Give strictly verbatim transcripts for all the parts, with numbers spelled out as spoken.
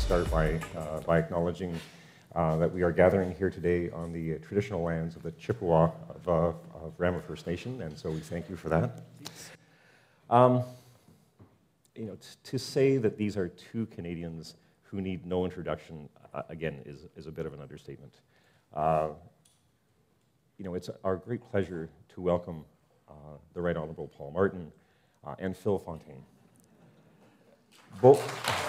start by, uh, by acknowledging uh, that we are gathering here today on the traditional lands of the Chippewa of, uh, of Rama First Nation, and so we thank you for that. Um, you know, to say that these are two Canadians who need no introduction, uh, again, is, is a bit of an understatement. Uh, you know, it's our great pleasure to welcome uh, the Right Honourable Paul Martin uh, and Phil Fontaine. Both.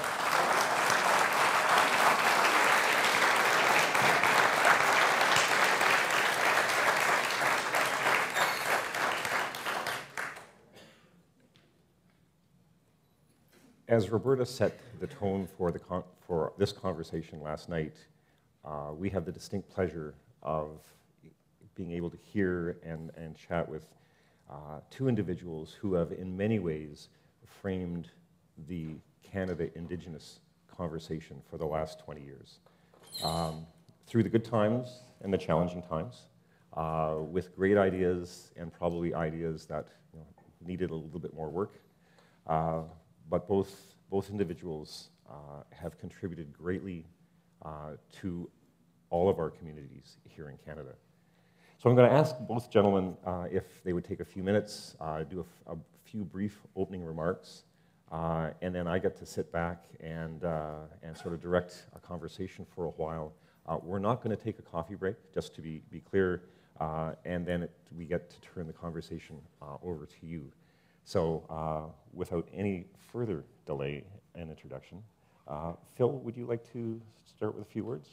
As Roberta set the tone for, the con for this conversation last night, uh, we have the distinct pleasure of being able to hear and, and chat with uh, two individuals who have in many ways framed the Canada Indigenous conversation for the last twenty years. Um, through the good times and the challenging times, uh, with great ideas and probably ideas that you know, needed a little bit more work. Uh, But both, both individuals uh, have contributed greatly uh, to all of our communities here in Canada. So I'm going to ask both gentlemen uh, if they would take a few minutes, uh, do a, a few brief opening remarks, uh, and then I get to sit back and, uh, and sort of direct a conversation for a while. Uh, we're not going to take a coffee break, just to be, be clear, uh, and then it, we get to turn the conversation uh, over to you. So uh, without any further delay and introduction, uh, Phil, would you like to start with a few words?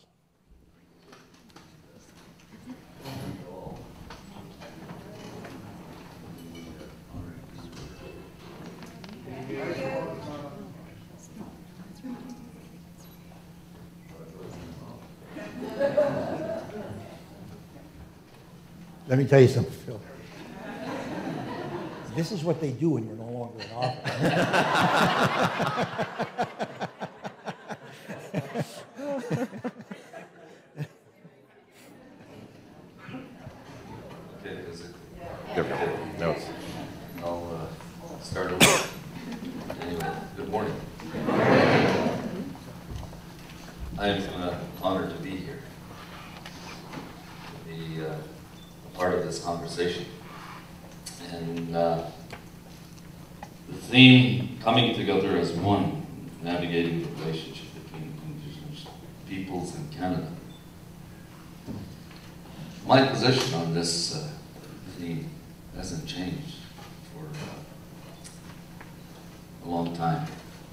Let me tell you something, Phil. This is what they do when you're no longer in office. Okay, is it? There we go. No, it's... I'll uh, start over. Anyway, good morning. I'm uh, honored to be here, to be uh, a part of this conversation. And uh, the theme, coming together as one, navigating the relationship between Indigenous peoples and Canada. My position on this uh, theme hasn't changed for uh, a long time.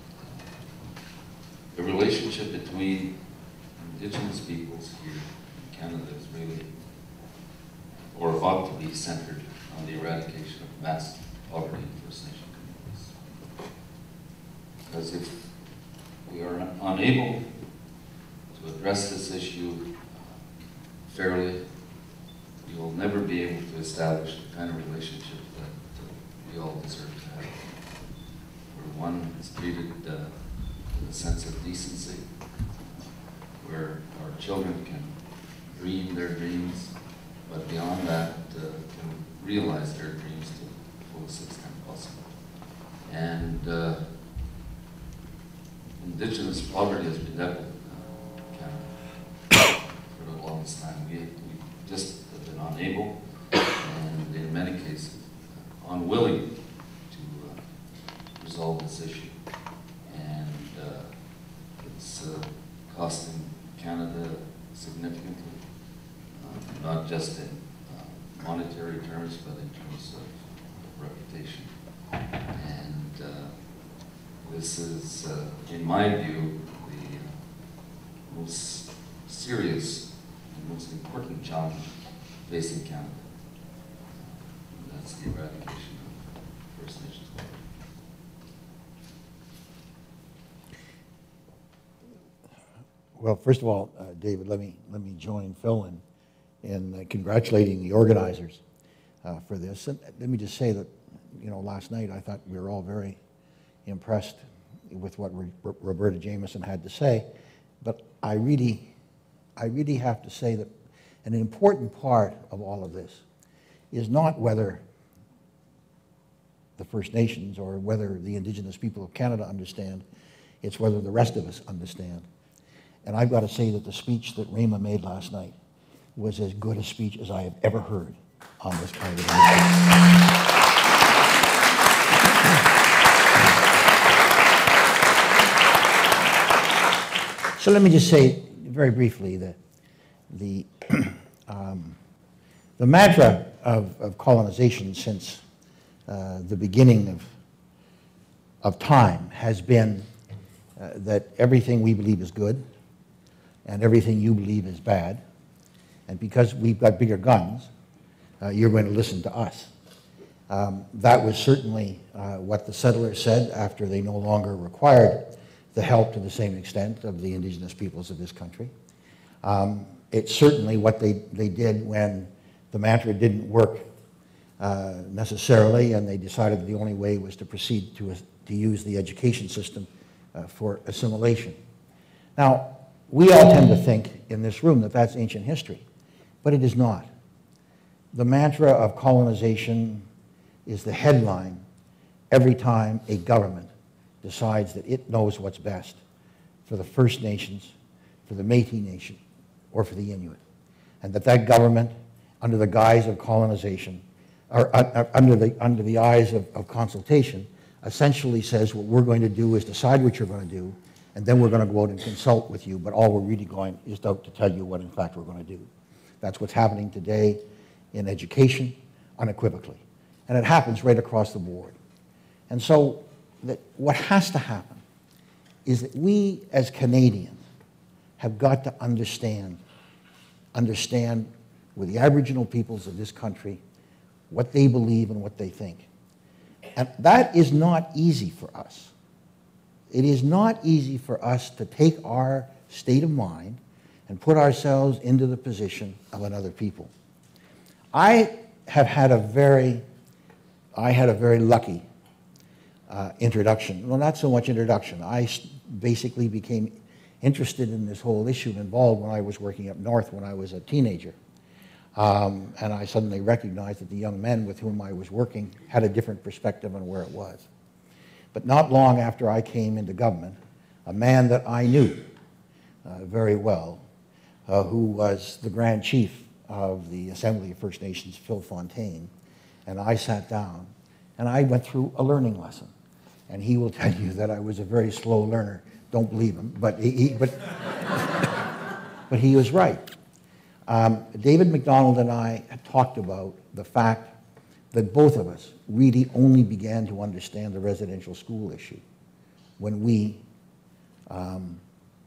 The relationship between Indigenous peoples here in Canada is really, or ought to be, centered on the eradication of mass poverty in First Nation communities. Because if we are un unable to address this issue uh, fairly, we will never be able to establish the kind of relationship that uh, we all deserve to have, where one is treated uh, with a sense of decency, where our children can dream their dreams, but beyond that, uh, can realize their dreams to the fullest extent possible. And uh, Indigenous poverty has been evident in Canada for the longest time. We, we just have been unable, and in many cases, unwilling to uh, resolve this issue. And uh, it's uh, costing Canada significantly, uh, not just in monetary terms, but in terms of, of reputation. And uh, this is, uh, in my view, the uh, most serious and most important challenge facing Canada. And that's the eradication of First Nations poverty. Well, first of all, uh, David, let me, let me join Phil in in uh, congratulating the organizers uh, for this. And let me just say that, you know, last night I thought we were all very impressed with what R Roberta Jameson had to say. But I really, I really have to say that an important part of all of this is not whether the First Nations or whether the Indigenous people of Canada understand. It's whether the rest of us understand And I've got to say that the speech that Rama made last night was as good a speech as I have ever heard on this kind of issue. So let me just say very briefly that the, um, the mantra of, of colonization since uh, the beginning of, of time has been uh, that everything we believe is good and everything you believe is bad. And because we've got bigger guns, uh, you're going to listen to us. Um, that was certainly uh, what the settlers said after they no longer required the help to the same extent of the indigenous peoples of this country. Um, it's certainly what they, they did when the mantra didn't work uh, necessarily, and they decided that the only way was to proceed to, to use the education system uh, for assimilation. Now, we all tend to think in this room that that's ancient history, but it is not. The mantra of colonization is the headline every time a government decides that it knows what's best for the First Nations, for the Métis Nation, or for the Inuit. And that that government, under the guise of colonization, or uh, under, the, under the eyes of, of consultation, essentially says what we're going to do is decide what you're going to do, and then we're going to go out and consult with you, but all we're really going is out to tell you what in fact we're going to do. That's what's happening today in education, unequivocally. And it happens right across the board. And so that what has to happen is that we as Canadians have got to understand, understand with the Aboriginal peoples of this country what they believe and what they think. And that is not easy for us. It is not easy for us to take our state of mind and put ourselves into the position of another people. I have had a very, I had a very lucky uh, introduction. Well, not so much introduction. I basically became interested in this whole issue and involved when I was working up north when I was a teenager. Um, and I suddenly recognized that the young men with whom I was working had a different perspective on where it was. But not long after I came into government, a man that I knew uh, very well, uh, who was the Grand Chief of the Assembly of First Nations, Phil Fontaine, and I sat down and I went through a learning lesson. And he will tell you that I was a very slow learner. Don't believe him, but he, he but, but he was right. Um, David McDonald and I had talked about the fact that both of us really only began to understand the residential school issue when we um,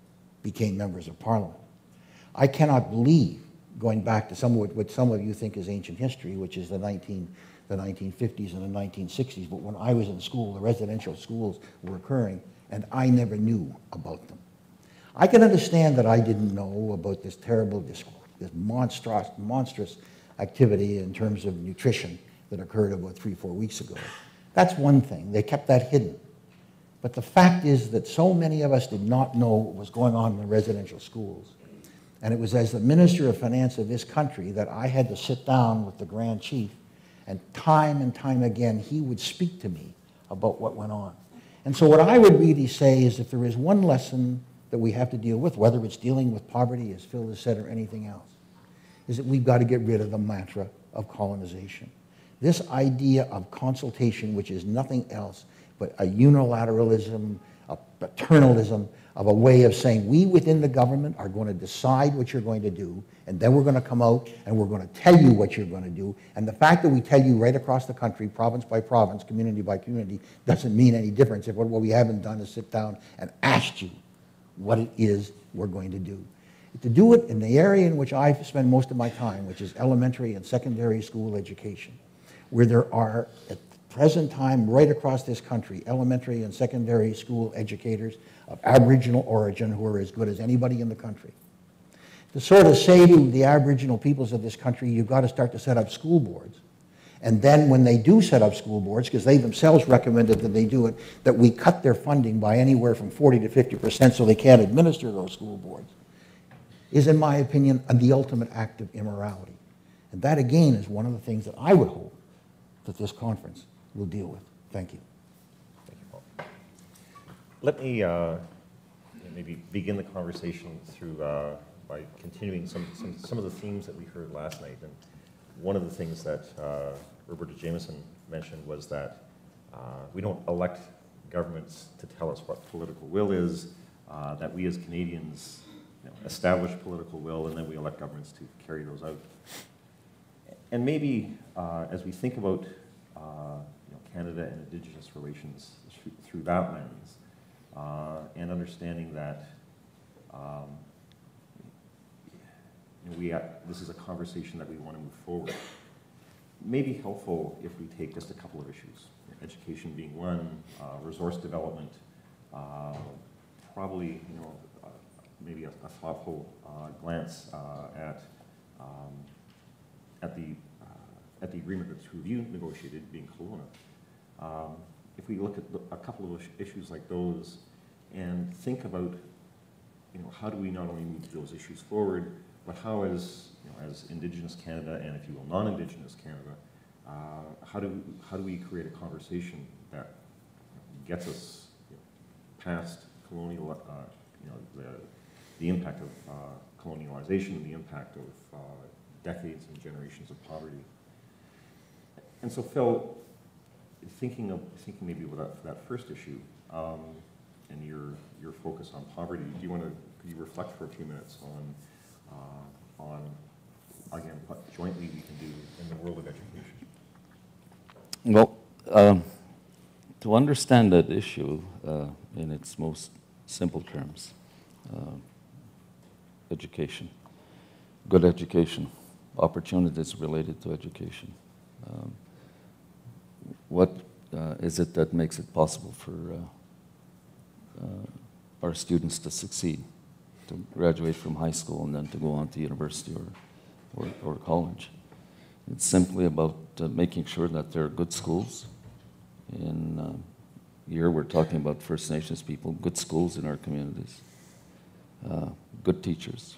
became members of Parliament. I cannot believe, going back to some of what some of you think is ancient history, which is the, nineteen, the nineteen fifties and the nineteen sixties, but when I was in school, the residential schools were occurring, and I never knew about them. I can understand that I didn't know about this terrible, this, this monstrous, monstrous activity in terms of nutrition that occurred about three, four weeks ago. That's one thing. They kept that hidden. But the fact is that so many of us did not know what was going on in the residential schools. And it was as the Minister of Finance of this country that I had to sit down with the Grand Chief, and time and time again, he would speak to me about what went on. And so what I would really say is if there is one lesson that we have to deal with, whether it's dealing with poverty, as Phil has said, or anything else, is that we've got to get rid of the mantra of colonization. This idea of consultation, which is nothing else but a unilateralism, a paternalism of a way of saying we within the government are going to decide what you're going to do, and then we're going to come out and we're going to tell you what you're going to do. And the fact that we tell you right across the country, province by province, community by community, doesn't mean any difference if what we haven't done is sit down and asked you what it is we're going to do. To do it in the area in which I spend most of my time, which is elementary and secondary school education, where there are, at the present time, right across this country, elementary and secondary school educators of Aboriginal origin who are as good as anybody in the country. To sort of say to the Aboriginal peoples of this country, you've got to start to set up school boards. And then when they do set up school boards, because they themselves recommended that they do it, that we cut their funding by anywhere from forty to fifty percent so they can't administer those school boards, is, in my opinion, the ultimate act of immorality. And that, again, is one of the things that I would hope that this conference will deal with. Thank you. Thank you, Paul. Let me, uh, maybe begin the conversation through uh, by continuing some, some some of the themes that we heard last night. And one of the things that uh, Roberta Jameson mentioned was that uh, we don't elect governments to tell us what political will is. Uh, that we as Canadians, you know, establish political will, and then we elect governments to carry those out. And maybe uh, as we think about uh, you know, Canada and Indigenous relations through, through that lens, uh, and understanding that um, you know, we uh, this is a conversation that we want to move forward. May be helpful if we take just a couple of issues, education being one, uh, resource development. Uh, Probably, you know, uh, maybe a, a thoughtful uh, glance uh, at um, at the uh, at the agreement that the two of you negotiated, being Kelowna. Um, if we look at the, a couple of issues like those, and think about, you know, how do we not only move those issues forward, but how, as you know, as Indigenous Canada and, if you will, non-Indigenous Canada, uh, how do how do we create a conversation that gets us, you know, past colonial, uh, you know, the, the impact of uh, colonialization, the impact of uh, decades and generations of poverty. And so, Phil, thinking of thinking maybe about that, that first issue um, and your your focus on poverty, do you want to could you reflect for a few minutes on uh, on again what jointly we can do in the world of education? Well, um, to understand that issue uh, in its most simple terms, uh, education, good education, opportunities related to education. Um, what uh, is it that makes it possible for uh, uh, our students to succeed, to graduate from high school and then to go on to university or, or, or college? It's simply about uh, making sure that there are good schools. In uh, here we're talking about First Nations people, good schools in our communities, uh, good teachers,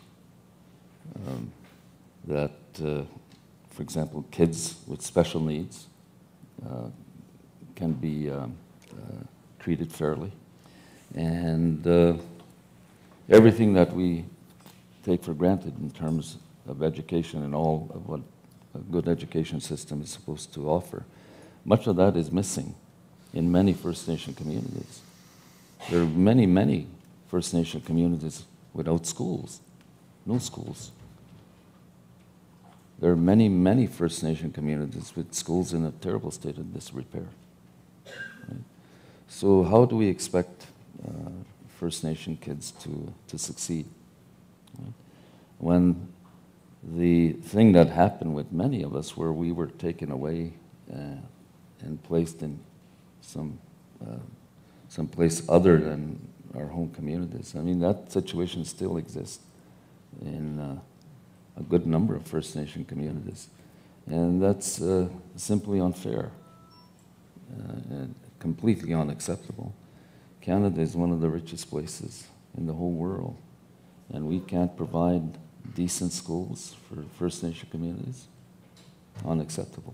um, that, uh, for example, kids with special needs uh, can be um, uh, treated fairly, and uh, everything that we take for granted in terms of education and all of what a good education system is supposed to offer, much of that is missing in many First Nation communities. There are many, many First Nation communities without schools, no schools. There are many, many First Nation communities with schools in a terrible state of disrepair. Right? So how do we expect uh, First Nation kids to, to succeed? Right? When the thing that happened with many of us, where we were taken away uh, and placed in some uh, some place other than our home communities. I mean, that situation still exists in uh, a good number of First Nation communities. And that's uh, simply unfair uh, and completely unacceptable. Canada is one of the richest places in the whole world, and we can't provide decent schools for First Nation communities. Unacceptable.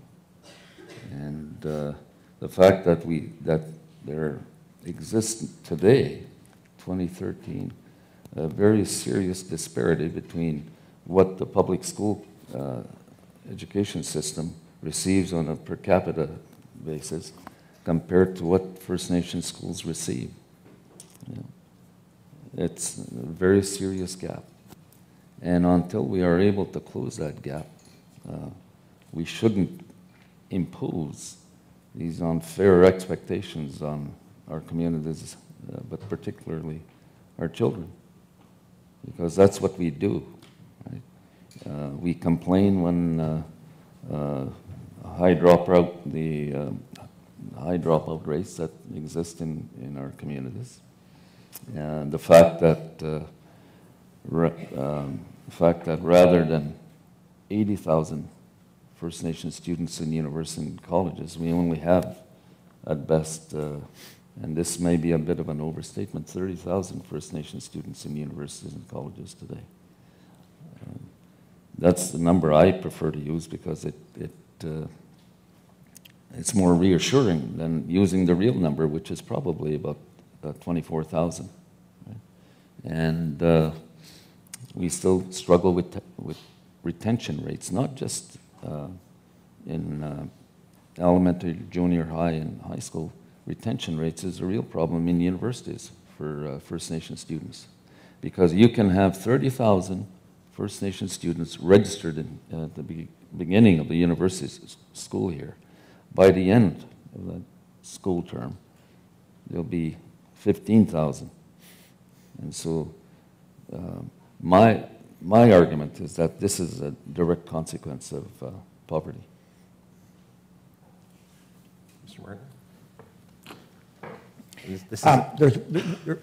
And uh, the fact that we that there exists today, twenty thirteen, a very serious disparity between what the public school uh, education system receives on a per capita basis compared to what First Nation schools receive. You know, it's a very serious gap. And until we are able to close that gap, uh, we shouldn't impose these unfair expectations on our communities, uh, but particularly our children, because that's what we do. Right? Uh, we complain when uh, uh, high dropout, the uh, high dropout rates that exist in, in our communities, and the fact that uh, um, the fact that rather than eighty thousand First Nation students in universities and colleges, we only have, at best, uh, and this may be a bit of an overstatement, thirty thousand First Nation students in universities and colleges today. Um, that's the number I prefer to use because it, it uh, it's more reassuring than using the real number, which is probably about uh, twenty-four thousand. Right? And uh, we still struggle with, with retention rates, not just uh, in uh, elementary, junior high, and high school. Retention rates is a real problem in universities for uh, First Nation students, because you can have thirty thousand First Nation students registered in, uh, at the be beginning of the university school here. By the end of that school term, there'll be fifteen thousand. And so uh, my, my argument is that this is a direct consequence of uh, poverty. Mister Martin? This, this is Um, there's, there, there,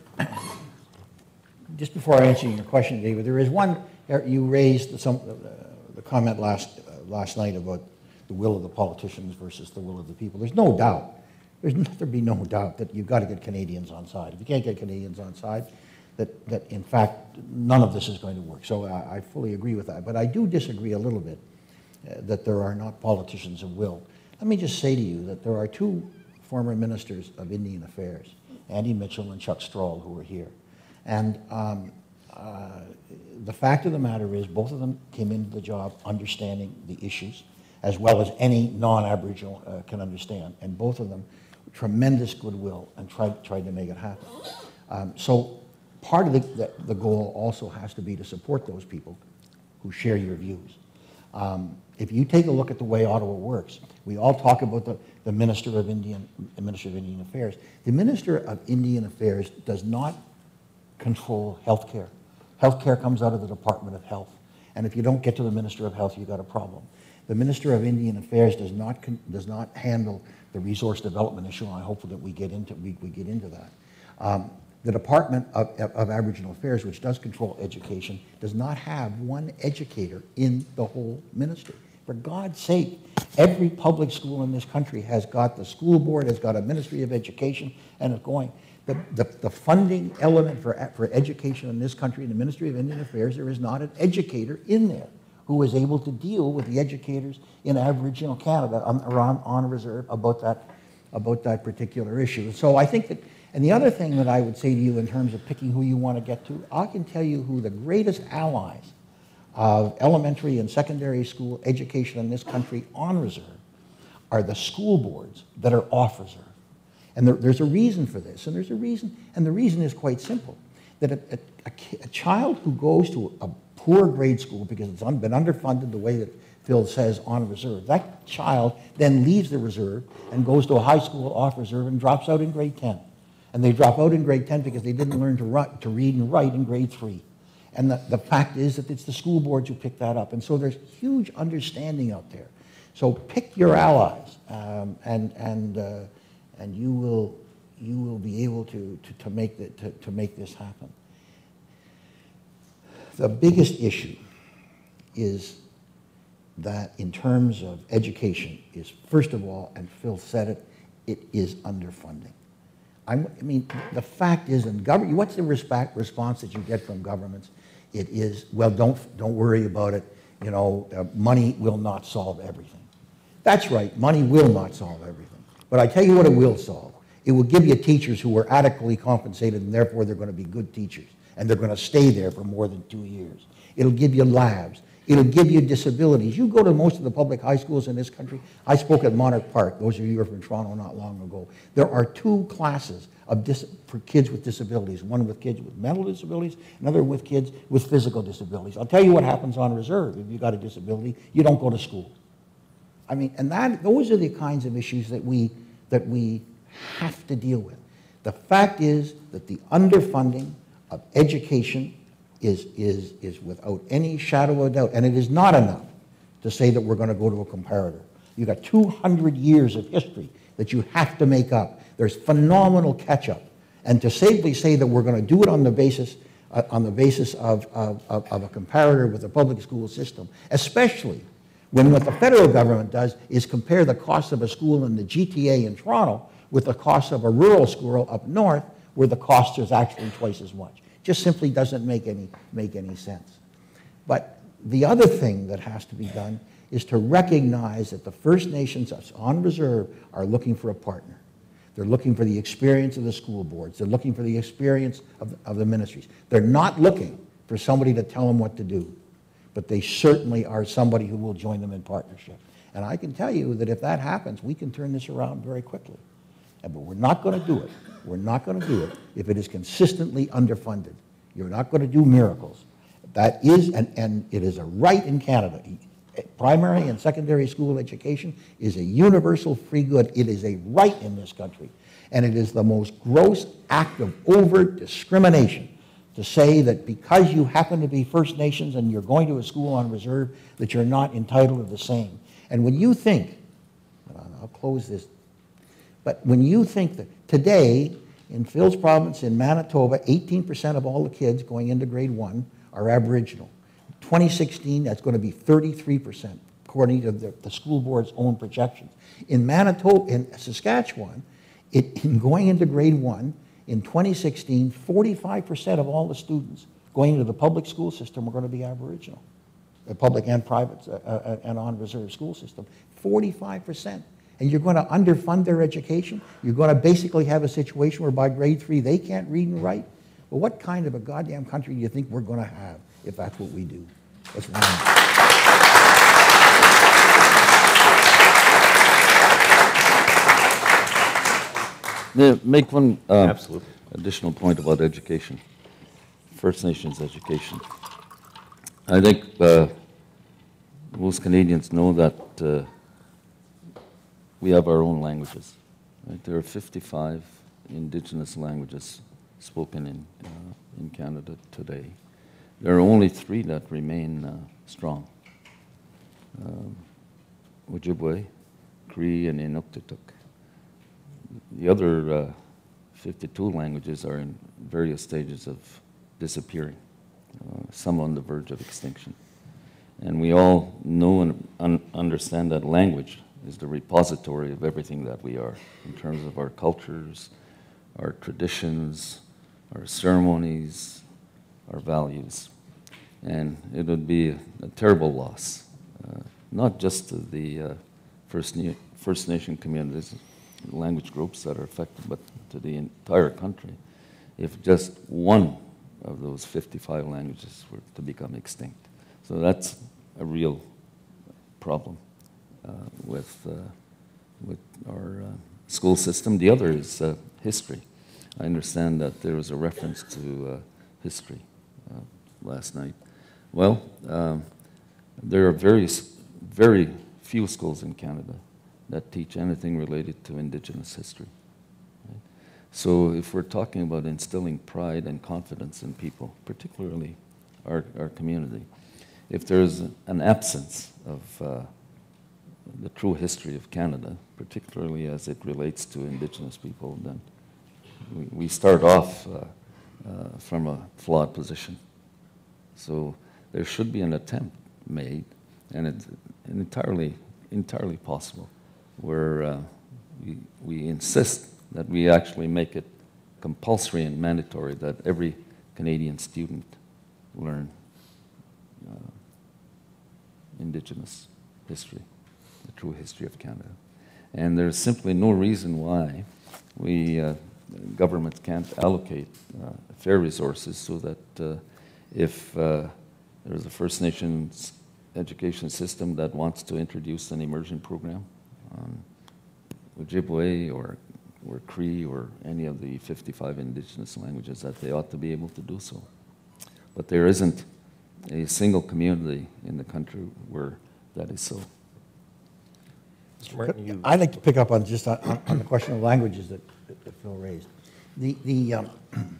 just before I answer your question, David, there is one, you raised some, uh, the comment last, uh, last night about the will of the politicians versus the will of the people. There's no doubt, there's there'd be no doubt that you've got to get Canadians on side. If you can't get Canadians on side, that, that in fact, none of this is going to work. So I, I fully agree with that. But I do disagree a little bit uh, that there are not politicians of will. Let me just say to you that there are two former ministers of Indian Affairs, Andy Mitchell and Chuck Stroll, who are here. And um, uh, the fact of the matter is both of them came into the job understanding the issues as well as any non-Aboriginal uh, can understand. And both of them, tremendous goodwill, and tried, tried to make it happen. Um, so part of the, the, the goal also has to be to support those people who share your views. Um, if you take a look at the way Ottawa works, we all talk about the, the Minister of Indian, Minister of Indian Affairs. The Minister of Indian Affairs does not control health care. Health care comes out of the Department of Health. And if you don't get to the Minister of Health, you've got a problem. The Minister of Indian Affairs does not, con does not handle the resource development issue, and I hope that we get into, we, we get into that. Um, the Department of, of, of Aboriginal Affairs, which does control education, does not have one educator in the whole ministry. For God's sake, every public school in this country has got the school board, has got a Ministry of Education, and it's going. The, the, the funding element for, for education in this country, in the Ministry of Indian Affairs, there is not an educator in there who is able to deal with the educators in Aboriginal Canada on, on, on reserve about that, about that particular issue. So I think that, and the other thing that I would say to you in terms of picking who you want to get to, I can tell you who the greatest allies of elementary and secondary school education in this country on reserve are the school boards that are off reserve. And there, there's a reason for this, and there's a reason, and the reason is quite simple, that a, a, a, a child who goes to a poor grade school because it's un, been underfunded the way that Phil says on reserve, that child then leaves the reserve and goes to a high school off reserve and drops out in grade ten. And they drop out in grade ten because they didn't learn to, write, to read and write in grade three. And the, the fact is that it's the school boards who pick that up. And so there's huge understanding out there. So pick your allies, um, and, and, uh, and you, will, you will be able to, to, to, make the, to, to make this happen. The biggest issue is that in terms of education is, first of all, and Phil said it, it is underfunding. I'm, I mean, the fact is, in government, what's the respect, response that you get from governments? It is, well, don't, don't worry about it. You know, uh, money will not solve everything. That's right, money will not solve everything. But I tell you what it will solve. It will give you teachers who are adequately compensated, and therefore they're going to be good teachers, and they're going to stay there for more than two years. It'll give you labs. It'll give you disabilities. You go to most of the public high schools in this country. I spoke at Monarch Park. Those of you who are from Toronto not long ago. There are two classes of dis for kids with disabilities. One with kids with mental disabilities, another with kids with physical disabilities. I'll tell you what happens on reserve. If you've got a disability, you don't go to school. I mean, and that, those are the kinds of issues that we, that we have to deal with. The fact is that the underfunding of education is, is, is without any shadow of doubt, and it is not enough to say that we're going to go to a comparator. You've got two hundred years of history that you have to make up. There's phenomenal catch-up, and to simply say that we're going to do it on the basis, uh, on the basis of, of, of, of a comparator with the public school system, especially when what the federal government does is compare the cost of a school in the G T A in Toronto with the cost of a rural school up north, where the cost is actually twice as much. Just simply doesn't make any, make any sense. But the other thing that has to be done is to recognize that the First Nations on reserve are looking for a partner. They're looking for the experience of the school boards. They're looking for the experience of, of the ministries. They're not looking for somebody to tell them what to do, but they certainly are somebody who will join them in partnership. And I can tell you that if that happens, we can turn this around very quickly. But we're not going to do it. We're not going to do it if it is consistently underfunded. You're not going to do miracles. That is, and, and it is a right in Canada. Primary and secondary school education is a universal free good. It is a right in this country. And it is the most gross act of overt discrimination to say that because you happen to be First Nations and you're going to a school on reserve, that you're not entitled to the same. And when you think, I'll close this, but when you think that today, in Phil's province in Manitoba, eighteen percent of all the kids going into grade one are Aboriginal. twenty sixteen, that's going to be thirty-three percent, according to the, the school board's own projections. In Manitoba, in Saskatchewan, it, in going into grade one, in twenty sixteen, forty-five percent of all the students going into the public school system are going to be Aboriginal. The public and private uh, uh, and on-reserve school system, forty-five percent. And you're going to underfund their education? You're going to basically have a situation where by grade three they can't read and write? Well, what kind of a goddamn country do you think we're going to have if that's what we do? That's wrong. Yeah, make one uh, Absolutely. additional point about education, First Nations education. I think uh, most Canadians know that uh, we have our own languages. Right? There are fifty-five Indigenous languages spoken in, uh, in Canada today. There are only three that remain uh, strong. Um, Ojibwe, Cree, and Inuktitut. The other uh, fifty-two languages are in various stages of disappearing, uh, some on the verge of extinction. And we all know and un understand that language is the repository of everything that we are, in terms of our cultures, our traditions, our ceremonies, our values. And it would be a, a terrible loss, uh, not just to the uh, First, Na First Nation communities, language groups that are affected, but to the entire country, if just one of those fifty-five languages were to become extinct. So that's a real problem uh, with, uh, with our uh, school system. The other is uh, history. I understand that there was a reference to uh, history uh, last night. Well, um, there are various, very few schools in Canada that teach anything related to Indigenous history. Right? So if we're talking about instilling pride and confidence in people, particularly our, our community, if there's an absence of uh, the true history of Canada, particularly as it relates to Indigenous people, then we, we start off uh, uh, from a flawed position. So there should be an attempt made, and it's entirely, entirely possible, where uh, we, we insist that we actually make it compulsory and mandatory that every Canadian student learn uh, Indigenous history, the true history of Canada. And there's simply no reason why we, uh, governments can't allocate uh, fair resources so that uh, if uh, there's a First Nations education system that wants to introduce an immersion program on Ojibwe or, or Cree or any of the fifty-five Indigenous languages, that they ought to be able to do so. But there isn't a single community in the country where that is so. Mister Martin, you... I'd like to pick up on just on, on the question of languages that, that, that Phil raised. The, the um,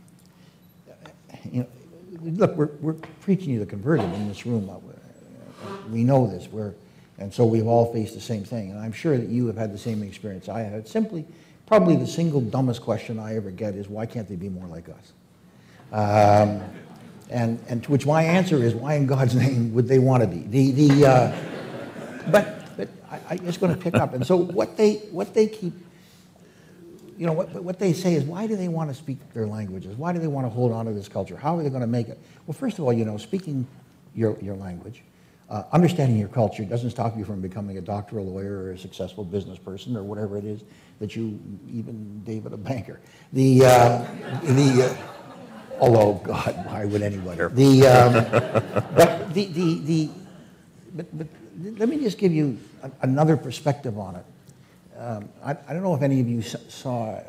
you know, look, we're, we're preaching to the converted in this room. We know this, we're, and so we've all faced the same thing. And I'm sure that you have had the same experience I had. Simply, probably the single dumbest question I ever get is, why can't they be more like us? Um, and, and to which my answer is, why in God's name would they want to be? The, the, uh, but but I, I'm just going to pick up. And so what they, what they keep, you know, what, what they say is, why do they want to speak their languages? Why do they want to hold on to this culture? How are they going to make it? Well, first of all, you know, speaking your, your language Uh, understanding your culture doesn't stop you from becoming a doctor, a lawyer, or a successful business person, or whatever it is that you, even David, a banker. The, uh, the uh, although, God, why would anybody? The, um, but the, the, the, but, but let me just give you a, another perspective on it. Um, I, I don't know if any of you saw uh,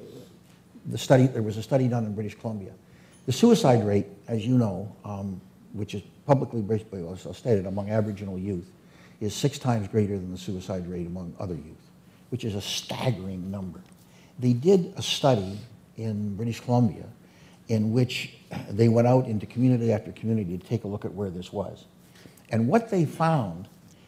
the study. There was a study done in British Columbia. The suicide rate, as you know, um, which is publicly basically also stated among Aboriginal youth, is six times greater than the suicide rate among other youth, which is a staggering number. They did a study in British Columbia in which they went out into community after community to take a look at where this was. And what they found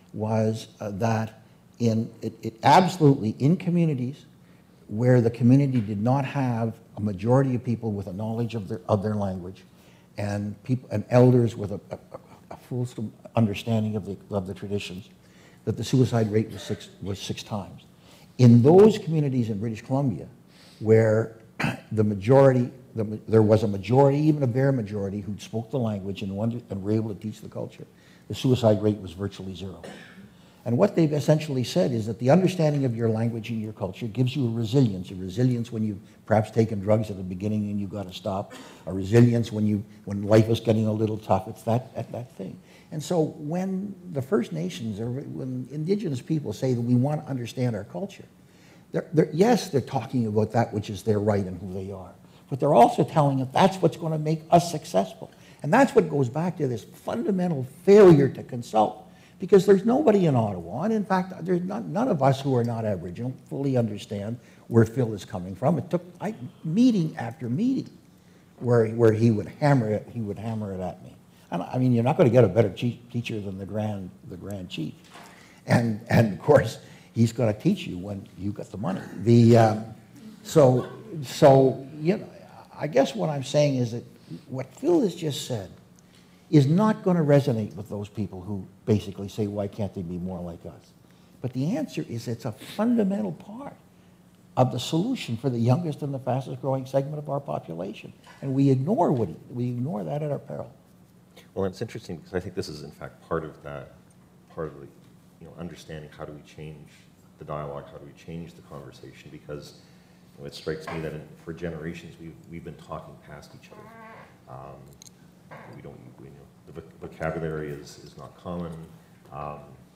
was uh, that in it, it absolutely in communities where the community did not have a majority of people with a knowledge of their, of their language, and people and elders with a, a, a fulsome understanding of the, of the traditions, that the suicide rate was six, was six times. In those communities in British Columbia where the majority, the, there was a majority, even a bare majority, who spoke the language and, wondered, and were able to teach the culture, the suicide rate was virtually zero. And what they've essentially said is that the understanding of your language and your culture gives you a resilience, a resilience when you've perhaps taken drugs at the beginning and you've got to stop, a resilience when, you, when life is getting a little tough. It's that, that, that thing. And so when the First Nations or when Indigenous people say that we want to understand our culture, they're, they're, yes, they're talking about that which is their right and who they are, but they're also telling us that's what's going to make us successful. And that's what goes back to this fundamental failure to consult. Because there's nobody in Ottawa, and in fact, there's not, none of us who are not Aboriginal fully understand where Phil is coming from. It took I, meeting after meeting where, where he would hammer it, he would hammer it at me. And I mean, you're not going to get a better chief, teacher than the Grand, the Grand Chief. And, and of course, he's going to teach you when you got the money. The, um, so, so, you know, I guess what I'm saying is that what Phil has just said is not going to resonate with those people who basically say, why can't they be more like us? But the answer is it's a fundamental part of the solution for the youngest and the fastest growing segment of our population. And we ignore, what, we ignore that at our peril. Well, it's interesting because I think this is in fact part of that, part of the, you know, understanding how do we change the dialogue, how do we change the conversation, because you know, it strikes me that in, for generations we've, we've been talking past each other. Um, We don't, we, you know, the voc vocabulary is, is not common. Um,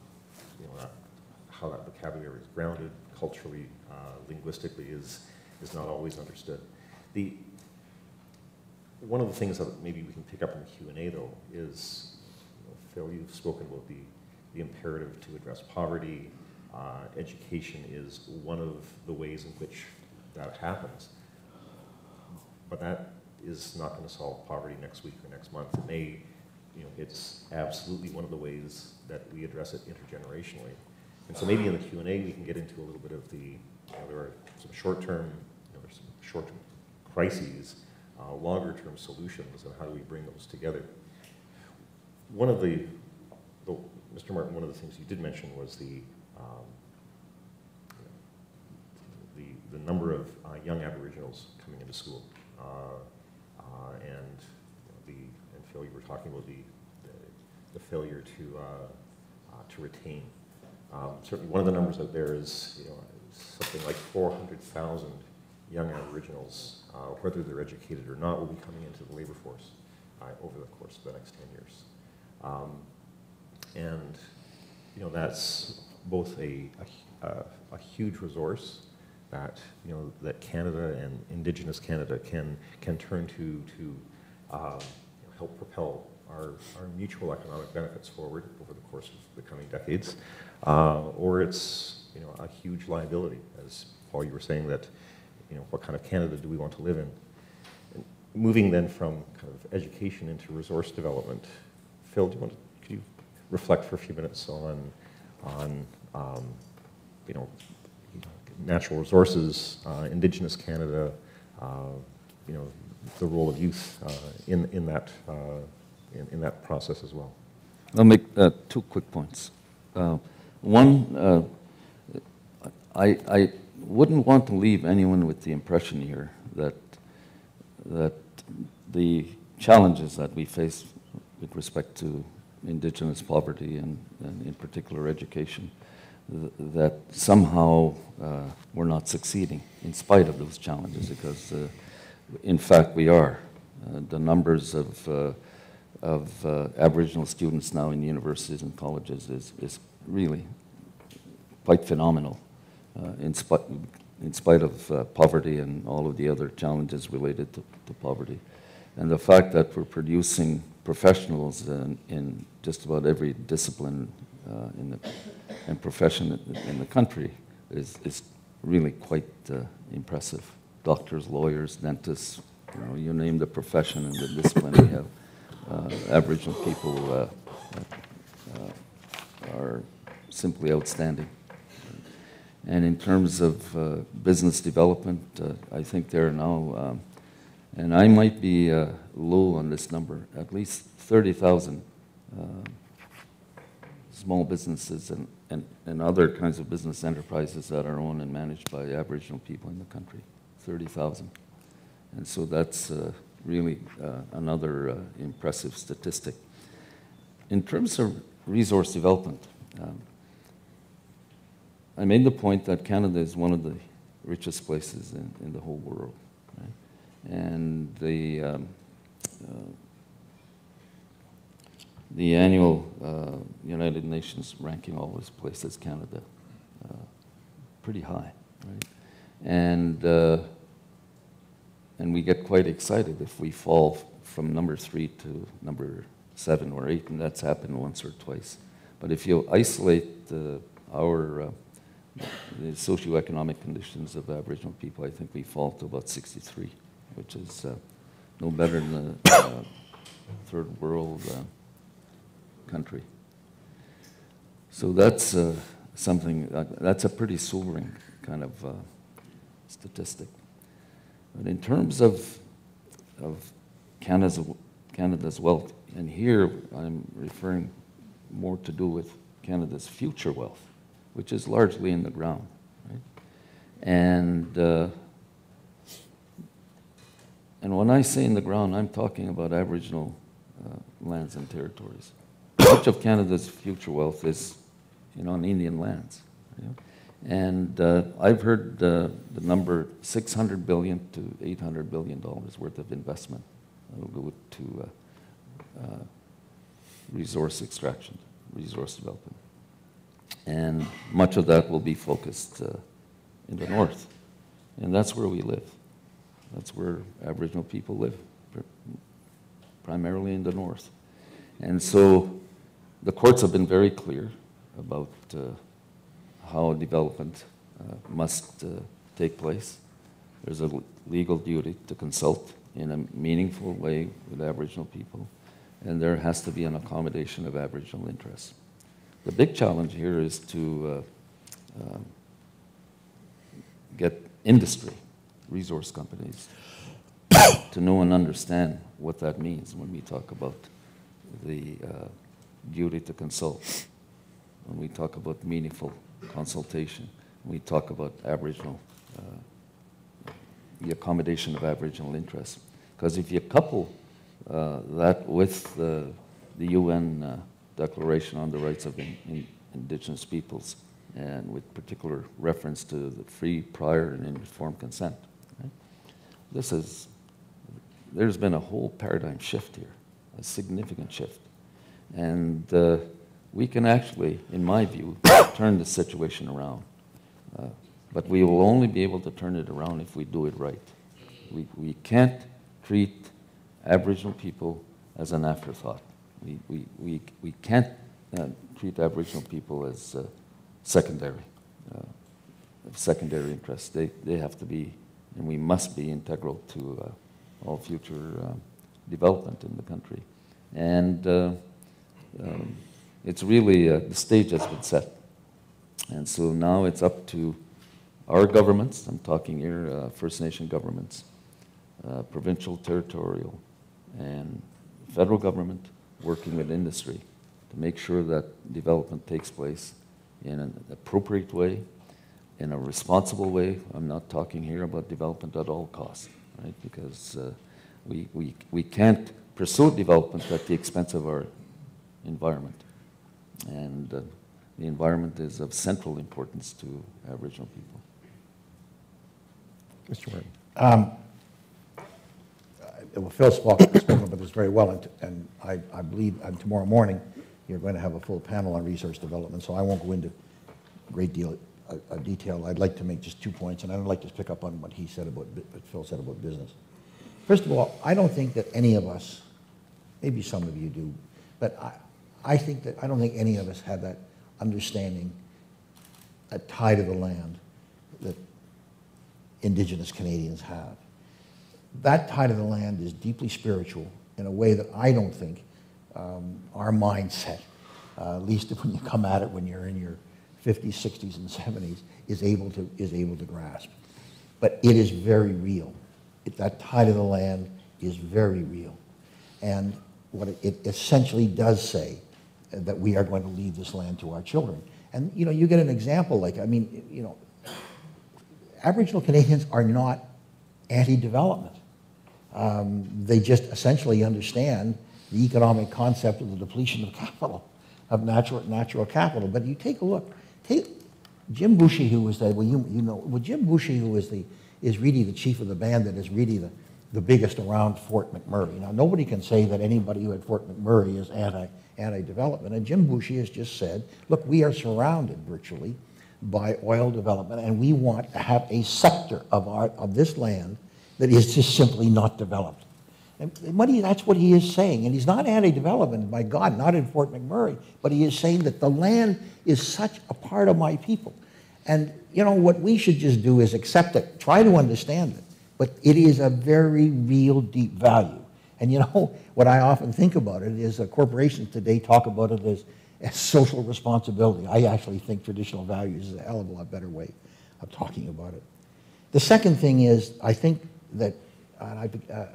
you know, how that vocabulary is grounded culturally, uh, linguistically is, is not always understood. The, one of the things that maybe we can pick up in the Q and A though is, you know, Phil, you've spoken about the, the imperative to address poverty. Uh, education is one of the ways in which that happens. But that is not going to solve poverty next week or next month. It may, you know, it's absolutely one of the ways that we address it intergenerationally. And so maybe in the Q and A we can get into a little bit of the, you know, there are some short-term, you know, there's some short-term crises, uh, longer-term solutions, and how do we bring those together. One of the, the, Mister Martin, one of the things you did mention was the, um, the, the number of uh, young Aboriginals coming into school. Uh, Uh, and you know, the and Phil, you were talking about the the, the failure to uh, uh, to retain. Um, certainly, one of the numbers out there is you know something like four hundred thousand young Aboriginals, uh, whether they're educated or not, will be coming into the labor force uh, over the course of the next ten years. Um, and you know that's both a a, a huge resource that you know that Canada and Indigenous Canada can can turn to to um, you know, help propel our our mutual economic benefits forward over the course of the coming decades, uh, or it's you know a huge liability, as Paul, you were saying that you know what kind of Canada do we want to live in? And moving then from kind of education into resource development, Phil, do you want to could you reflect for a few minutes on on um, you know. natural resources, uh, Indigenous Canada, uh, you know, the role of youth uh, in in that uh, in, in that process as well. I'll make uh, two quick points. Uh, one, uh, I I wouldn't want to leave anyone with the impression here that that the challenges that we face with respect to Indigenous poverty and, and in particular education, th that somehow uh, we're not succeeding in spite of those challenges, because uh, in fact we are. Uh, the numbers of, uh, of uh, Aboriginal students now in universities and colleges is, is really quite phenomenal, uh, in, spi in spite of uh, poverty and all of the other challenges related to, to poverty. And the fact that we're producing professionals in, in just about every discipline uh, in the and profession in the country is, is really quite uh, impressive. Doctors, lawyers, dentists, you know, you name the profession and the discipline, we have uh, Aboriginal people uh, uh, are simply outstanding. And in terms of uh, business development, uh, I think there are now, um, and I might be uh, low on this number, at least thirty thousand uh, small businesses and, and, and other kinds of business enterprises that are owned and managed by Aboriginal people in the country, thirty thousand. And so that's uh, really uh, another uh, impressive statistic. In terms of resource development, um, I made the point that Canada is one of the richest places in, in the whole world. Right? And the, um, uh, the annual uh, United Nations ranking always places Canada uh, pretty high. Right? And, uh, and we get quite excited if we fall from number three to number seven or eight, and that's happened once or twice. But if you isolate uh, our uh, the socioeconomic conditions of Aboriginal people, I think we fall to about sixty-three, which is uh, no better than a uh, third world uh, country. So that's uh, something, uh, that's a pretty sobering kind of uh, statistic. But in terms of, of Canada's, Canada's wealth, and here I'm referring more to do with Canada's future wealth, which is largely in the ground. Right? And, uh, and when I say in the ground, I'm talking about Aboriginal uh, lands and territories. Much of Canada's future wealth is, you know, on Indian lands. You know? And uh, I've heard uh, the number six hundred billion to eight hundred billion dollars worth of investment that will go to uh, uh, resource extraction, resource development. And much of that will be focused uh, in the north. And that's where we live. That's where Aboriginal people live, primarily in the north. And so the courts have been very clear about uh, how development uh, must uh, take place. There's a legal duty to consult in a meaningful way with Aboriginal people, and there has to be an accommodation of Aboriginal interests. The big challenge here is to uh, uh, get industry, resource companies, to know and understand what that means when we talk about the uh, duty to consult, when we talk about meaningful consultation, when we talk about Aboriginal, uh, the accommodation of Aboriginal interests. Because if you couple uh, that with uh, the U N uh, Declaration on the Rights of in, in Indigenous Peoples, and with particular reference to the free, prior, and informed consent. Right? This is, there's been a whole paradigm shift here, a significant shift. And uh, we can actually, in my view, turn the situation around. Uh, but we will only be able to turn it around if we do it right. We, we can't treat Aboriginal people as an afterthought. We, we, we, we can't uh, treat Aboriginal people as uh, secondary, uh, secondary interests. They, they have to be, and we must be integral to uh, all future uh, development in the country. And uh, um, it's really, uh, the stage has been set. And so now it's up to our governments, I'm talking here uh, First Nation governments, uh, provincial, territorial, and federal government, working with industry to make sure that development takes place in an appropriate way, in a responsible way. I'm not talking here about development at all costs, right? Because uh, we, we, we can't pursue development at the expense of our environment. And uh, the environment is of central importance to Aboriginal people. Mister Martin. Um, well, Phil spoke, spoke about this very well, and, and I, I believe uh, tomorrow morning you're going to have a full panel on resource development, so I won't go into a great deal of uh, detail. I'd like to make just two points, and I'd like to pick up on what he said about, what Phil said about business. First of all, I don't think that any of us, maybe some of you do, but I, I think that I don't think any of us have that understanding, a tie to the land that Indigenous Canadians have. That tie to the land is deeply spiritual in a way that I don't think um, our mindset, uh, at least when you come at it when you're in your fifties, sixties, and seventies, is able to, is able to grasp. But it is very real. It, that tie to the land is very real. And what it, it essentially does say uh, that we are going to leave this land to our children. And, you know, you get an example like, I mean, you know, Aboriginal Canadians are not anti-development. Um, they just essentially understand the economic concept of the depletion of capital, of natural, natural capital. But you take a look, take Jim Bushy, who was the, well, you, you know, well, Jim Bushy, who was the, is really the chief of the band that is really the, the biggest around Fort McMurray. Now, nobody can say that anybody who had Fort McMurray is anti, anti-development. And Jim Bushy has just said, look, we are surrounded virtually by oil development, and we want to have a sector of, our, of this land that is just simply not developed. And what he, that's what he is saying. And he's not anti-development, by God, not in Fort McMurray, but he is saying that the land is such a part of my people. And, you know, what we should just do is accept it, try to understand it. But it is a very real, deep value. And, you know, what I often think about it is uh, corporations today talk about it as, as social responsibility. I actually think traditional values is a hell of a lot better way of talking about it. The second thing is, I think that, uh, I, uh,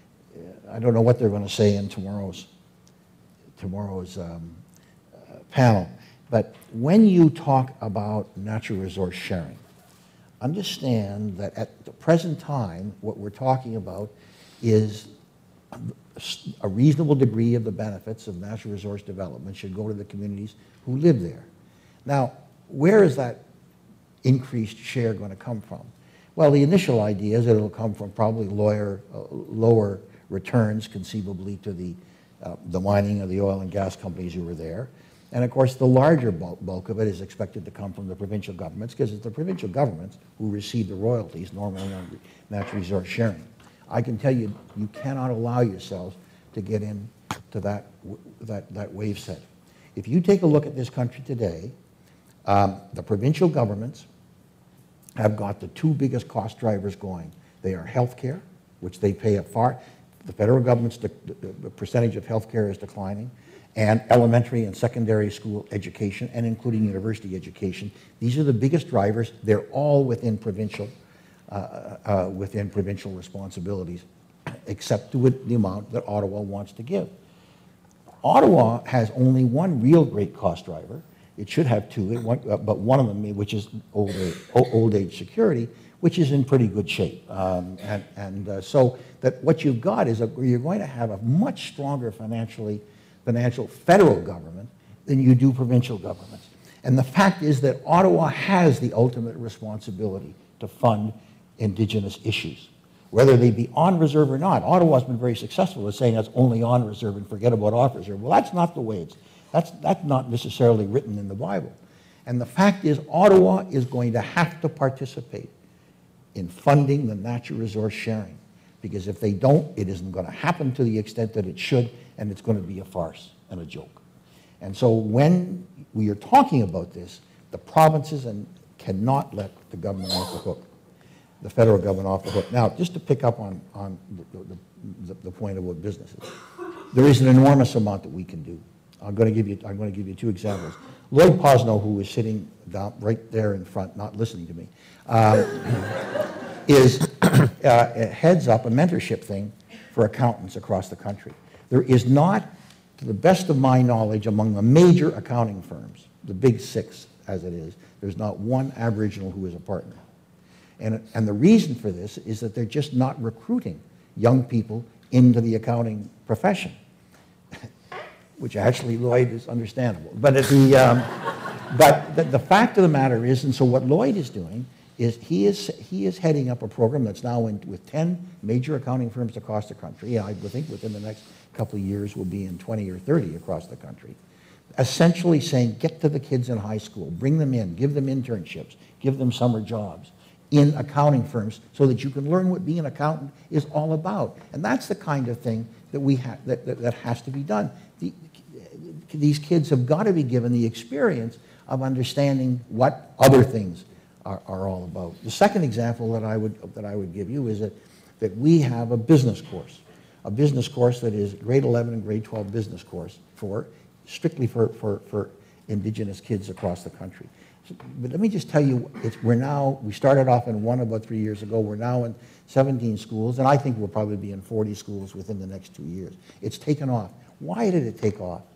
I don't know what they're going to say in tomorrow's, tomorrow's um, uh, panel, but when you talk about natural resource sharing, understand that at the present time, what we're talking about is a, a reasonable degree of the benefits of natural resource development should go to the communities who live there. Now, where is that increased share going to come from? Well, the initial idea is that it'll come from probably lower, uh, lower returns, conceivably, to the, uh, the mining of the oil and gas companies who were there. And of course, the larger bulk, bulk of it is expected to come from the provincial governments, because it's the provincial governments who receive the royalties normally on natural resource sharing. I can tell you, you cannot allow yourselves to get into that, that, that wave set. If you take a look at this country today, um, the provincial governments have got the two biggest cost drivers going. They are healthcare, which they pay a far, the federal government's, the, the, the percentage of healthcare is declining, and elementary and secondary school education, and including university education. These are the biggest drivers. They're all within provincial, uh, uh, within provincial responsibilities, except to the amount that Ottawa wants to give. Ottawa has only one real great cost driver. It should have two, it want, uh, but one of them, which is old age, old age security, which is in pretty good shape. Um, and and uh, so that what you've got is a, you're going to have a much stronger financially, financial federal government than you do provincial governments. And the fact is that Ottawa has the ultimate responsibility to fund Indigenous issues, whether they be on reserve or not. Ottawa's been very successful at saying that's only on reserve and forget about off reserve. Well, that's not the way it's. That's, that's not necessarily written in the Bible. And the fact is, Ottawa is going to have to participate in funding the natural resource sharing, because if they don't, it isn't going to happen to the extent that it should, and it's going to be a farce and a joke. And so when we are talking about this, the provinces and cannot let the government off the hook, the federal government off the hook. Now, just to pick up on, on the, the, the, the point about businesses, there is an enormous amount that we can do. I'm going to give you. I'm going to give you two examples. Lloyd Posno, who is sitting down right there in front, not listening to me, uh, is uh, heads up a mentorship thing for accountants across the country. There is not, to the best of my knowledge, among the major accounting firms, the big six as it is, there's not one Aboriginal who is a partner. And and the reason for this is that they're just not recruiting young people into the accounting profession. which actually, Lloyd, is understandable. But, at the, um, but the, the fact of the matter is, and so what Lloyd is doing is he is, he is heading up a program that's now in, with ten major accounting firms across the country. I would think within the next couple of years will be in twenty or thirty across the country. Essentially saying, get to the kids in high school, bring them in, give them internships, give them summer jobs in accounting firms so that you can learn what being an accountant is all about. And that's the kind of thing that, we ha that, that, that has to be done. The, these kids have got to be given the experience of understanding what other things are, are all about. The second example that I would, that I would give you is that, that we have a business course, a business course that is grade eleven and grade twelve business course for, strictly for, for, for Indigenous kids across the country. So, but let me just tell you, it's, we're now, we started off in one about three years ago, we're now in seventeen schools, and I think we'll probably be in forty schools within the next two years. It's taken off. Why did it take off?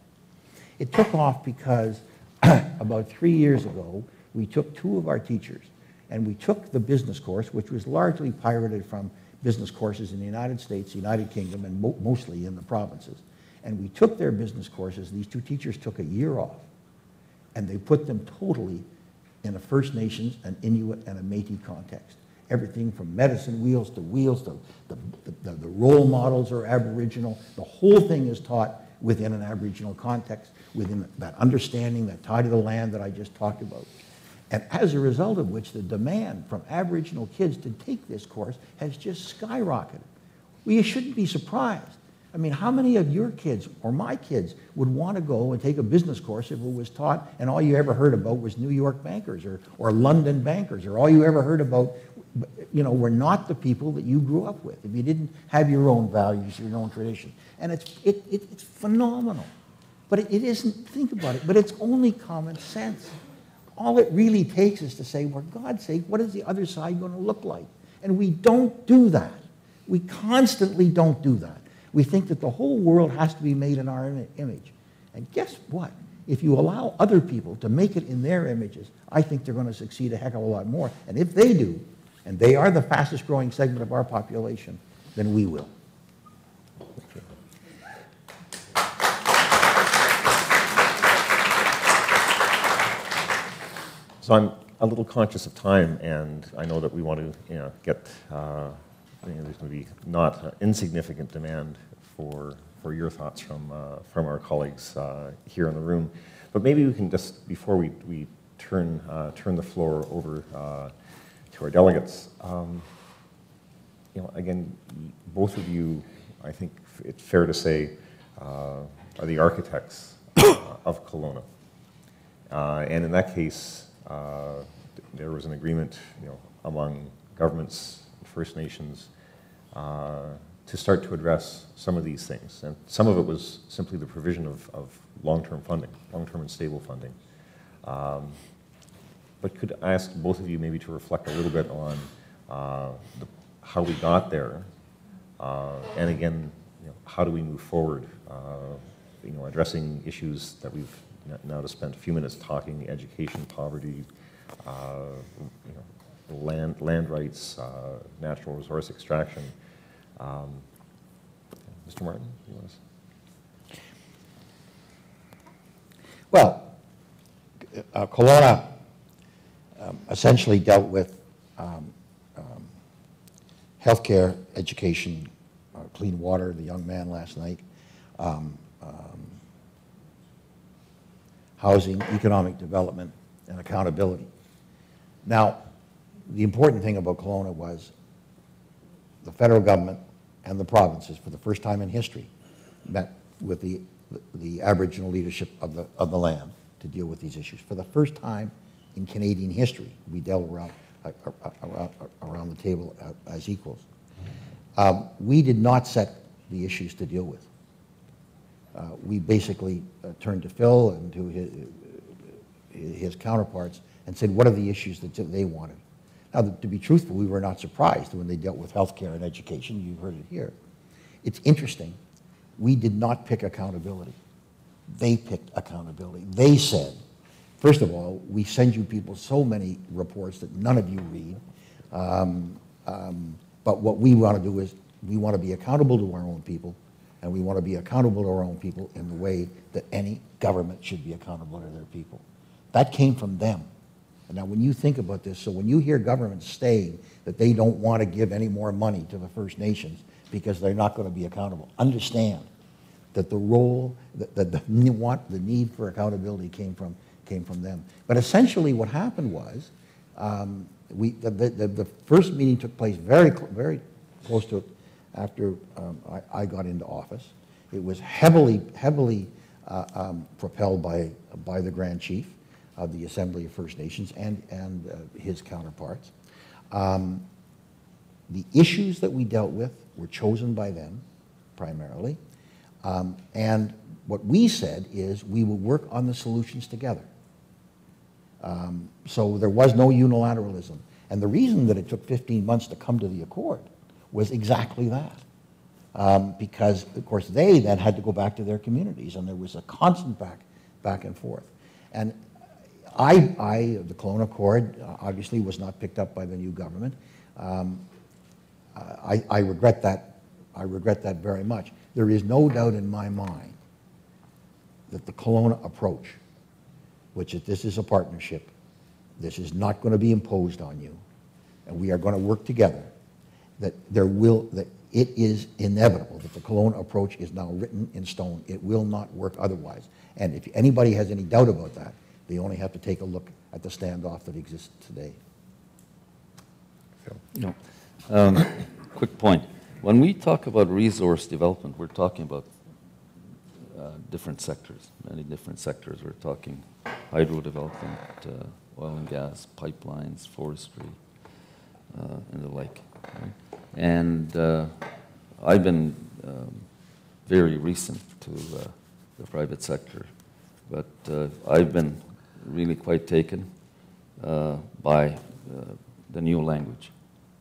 It took off because about three years ago, we took two of our teachers, and we took the business course, which was largely pirated from business courses in the United States, United Kingdom, and mo mostly in the provinces. And we took their business courses, these two teachers took a year off, and they put them totally in a First Nations, an Inuit, and a Métis context. Everything from medicine wheels to wheels to the, the, the role models are Aboriginal. The whole thing is taught within an Aboriginal context, within that understanding, that tie to the land that I just talked about. And as a result of which, the demand from Aboriginal kids to take this course has just skyrocketed. Well, you shouldn't be surprised. I mean, how many of your kids or my kids would want to go and take a business course if it was taught and all you ever heard about was New York bankers or, or London bankers, or all you ever heard about, you know, were not the people that you grew up with, if you didn't have your own values, your own tradition. And it's, it, it, it's phenomenal. But it, it isn't, think about it, but it's only common sense. All it really takes is to say, for God's sake, what is the other side going to look like? And we don't do that. We constantly don't do that. We think that the whole world has to be made in our image. And guess what? If you allow other people to make it in their images, I think they're going to succeed a heck of a lot more. And if they do, and they are the fastest growing segment of our population, then we will. So I'm a little conscious of time, and I know that we want to, you know, get, uh, you know, there's going to be not an insignificant demand for, for your thoughts from, uh, from our colleagues uh, here in the room. But maybe we can just, before we, we turn, uh, turn the floor over uh, to our delegates, um, you know, again, both of you, I think it's fair to say, uh, are the architects uh, of Kelowna. Uh, and in that case, Uh, there was an agreement, you know, among governments, First Nations, uh, to start to address some of these things. And some of it was simply the provision of, of long-term funding, long-term and stable funding. Um, but could I ask both of you maybe to reflect a little bit on uh, the, how we got there, uh, and again, you know, how do we move forward, uh, you know, addressing issues that we've now to spend a few minutes talking: education, poverty, uh, you know, land, land rights, uh, natural resource extraction. Um, Mister Martin, you want to? Well, uh, Kelowna um, essentially dealt with um, um, healthcare, education, uh, clean water, the young man last night, um, um, housing, economic development, and accountability. Now, the important thing about Kelowna was the federal government and the provinces, for the first time in history, met with the, the Aboriginal leadership of the, of the land to deal with these issues. For the first time in Canadian history, we dealt around, around, around the table as equals. Um, we did not set the issues to deal with. Uh, we basically uh, turned to Phil and to his, his counterparts and said, what are the issues that they wanted? Now, to be truthful, we were not surprised when they dealt with healthcare and education. You've heard it here. It's interesting. We did not pick accountability. They picked accountability. They said, first of all, we send you people so many reports that none of you read. Um, um, but what we want to do is we want to be accountable to our own people. and we want to be accountable to our own people in the way that any government should be accountable to their people. That came from them. And now when you think about this, so when you hear governments saying that they don't want to give any more money to the First Nations because they're not going to be accountable, understand that the role, that the, the, want, the need for accountability came from, came from them. But essentially what happened was, um, we, the, the, the first meeting took place very, very close to after um, I, I got into office. It was heavily, heavily uh, um, propelled by, by the Grand Chief of the Assembly of First Nations and, and uh, his counterparts. Um, the issues that we dealt with were chosen by them, primarily. Um, and what we said is we will work on the solutions together. Um, so there was no unilateralism. And the reason that it took fifteen months to come to the accord was exactly that. Um, because, of course, they then had to go back to their communities, and there was a constant back, back and forth. And I, I the Kelowna Accord, uh, obviously was not picked up by the new government. Um, I, I regret that. I regret that very much. There is no doubt in my mind that the Kelowna approach, which is this is a partnership, this is not going to be imposed on you, and we are going to work together, that there will, that it is inevitable that the Kelowna approach is now written in stone. It will not work otherwise. And if anybody has any doubt about that, they only have to take a look at the standoff that exists today. Phil. No. Um, quick point. When we talk about resource development, we're talking about uh, different sectors, many different sectors. We're talking hydro development, uh, oil and gas, pipelines, forestry, uh, and the like. Right? And uh, I've been um, very recent to uh, the private sector, but uh, I've been really quite taken uh, by uh, the new language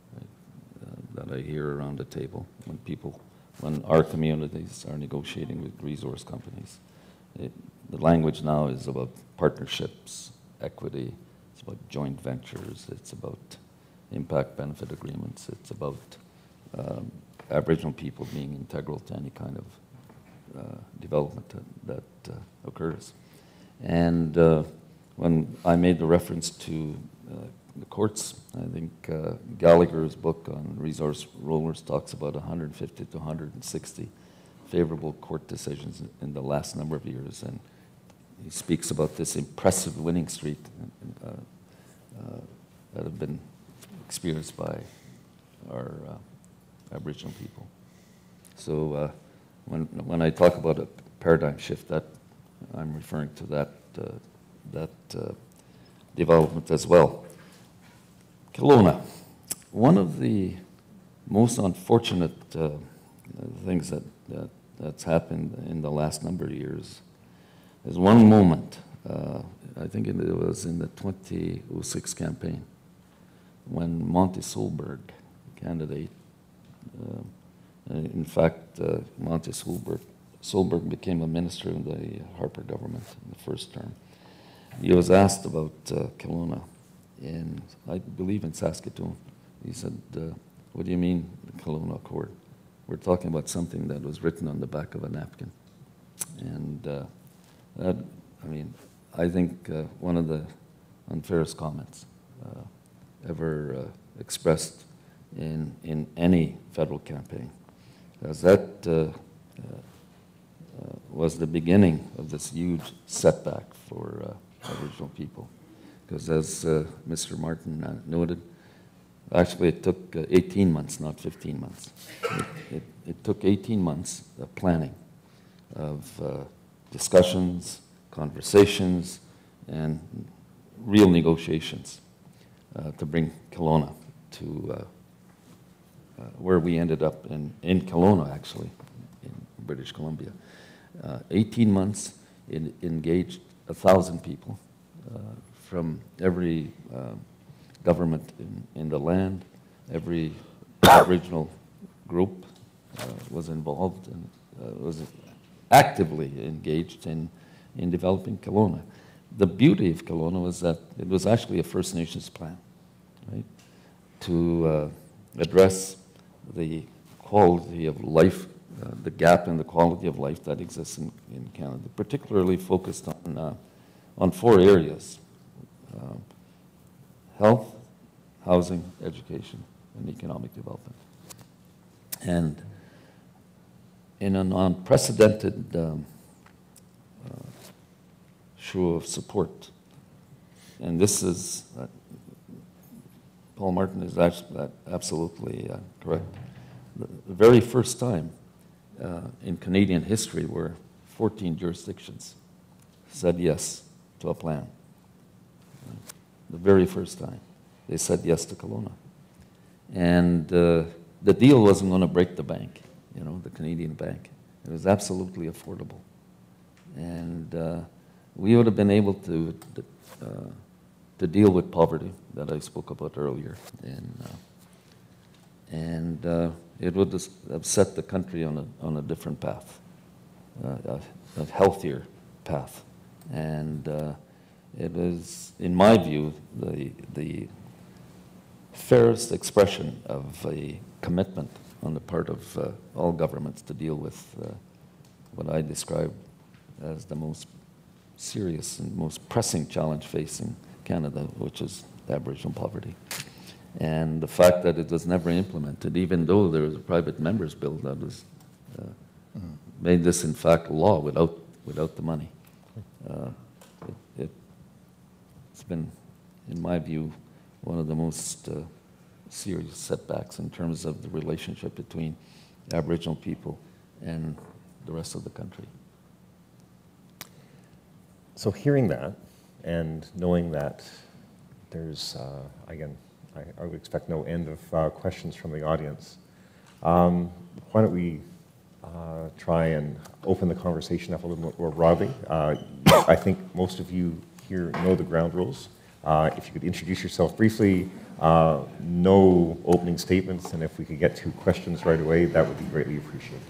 that I hear around the table when people, when our communities are negotiating with resource companies. It, the language now is about partnerships, equity, it's about joint ventures, it's about impact benefit agreements, it's about um, Aboriginal people being integral to any kind of uh, development that, that uh, occurs. And uh, when I made the reference to uh, the courts, I think uh, Gallagher's book on resource rollers talks about one hundred fifty to one hundred sixty favorable court decisions in the last number of years, and he speaks about this impressive winning streak uh, uh, that have been experienced by our uh, Aboriginal people. So uh, when when I talk about a paradigm shift, that I'm referring to that uh, that uh, development as well. Kelowna, one of the most unfortunate uh, things that, that that's happened in the last number of years is one moment, uh, I think it was in the twenty oh six campaign, when Monty Solberg, candidate, uh, in fact, uh, Monty Solberg, Solberg became a minister in the Harper government in the first term. He was asked about uh, Kelowna in, I believe in Saskatoon. He said, uh, what do you mean the Kelowna Accord? We're talking about something that was written on the back of a napkin. And uh, that, I mean, I think uh, one of the unfairest comments uh, ever uh, expressed in, in any federal campaign. Because that uh, uh, uh, was the beginning of this huge setback for uh, Aboriginal people. Because as uh, Mister Martin uh, noted, actually it took uh, eighteen months, not fifteen months. It, it, it took eighteen months of planning, of uh, discussions, conversations, and real negotiations uh, to bring Kelowna to uh, uh, where we ended up in, in Kelowna, actually, in British Columbia. Uh, eighteen months, it engaged a thousand people. Uh, from every uh, government in, in the land, every Aboriginal group uh, was involved and uh, was actively engaged in, in developing Kelowna. The beauty of Kelowna was that it was actually a First Nations plan, right, to uh, address the quality of life uh, the gap in the quality of life that exists in, in Canada, particularly focused on, uh, on four areas: uh, health, housing, education, and economic development. And in an unprecedented um, uh, show of support, and this is, uh, Paul Martin is actually, absolutely uh, correct. The, the very first time uh, in Canadian history where fourteen jurisdictions said yes to a plan. The very first time they said yes to Kelowna. And uh, the deal wasn't going to break the bank, you know, the Canadian bank. It was absolutely affordable. And uh, we would have been able to, uh, to deal with poverty that I spoke about earlier. And, uh, and uh, it would have set the country on a, on a different path, uh, a, a healthier path. And uh, it is, in my view, the, the fairest expression of a commitment on the part of uh, all governments to deal with uh, what I describe as the most serious and most pressing challenge facing Canada, which is Aboriginal poverty. And the fact that it was never implemented, even though there was a private members bill that was uh, mm-hmm. made this in fact law without, without the money. Uh, it, it, it's been, in my view, one of the most uh, serious setbacks in terms of the relationship between Aboriginal people and the rest of the country. So hearing that and knowing that there's, uh, again, I, I would expect no end of uh, questions from the audience, um, why don't we uh, try and open the conversation up a little more broadly. Uh, I think most of you here know the ground rules. Uh, if you could introduce yourself briefly, uh, no opening statements, and if we could get to questions right away, that would be greatly appreciated.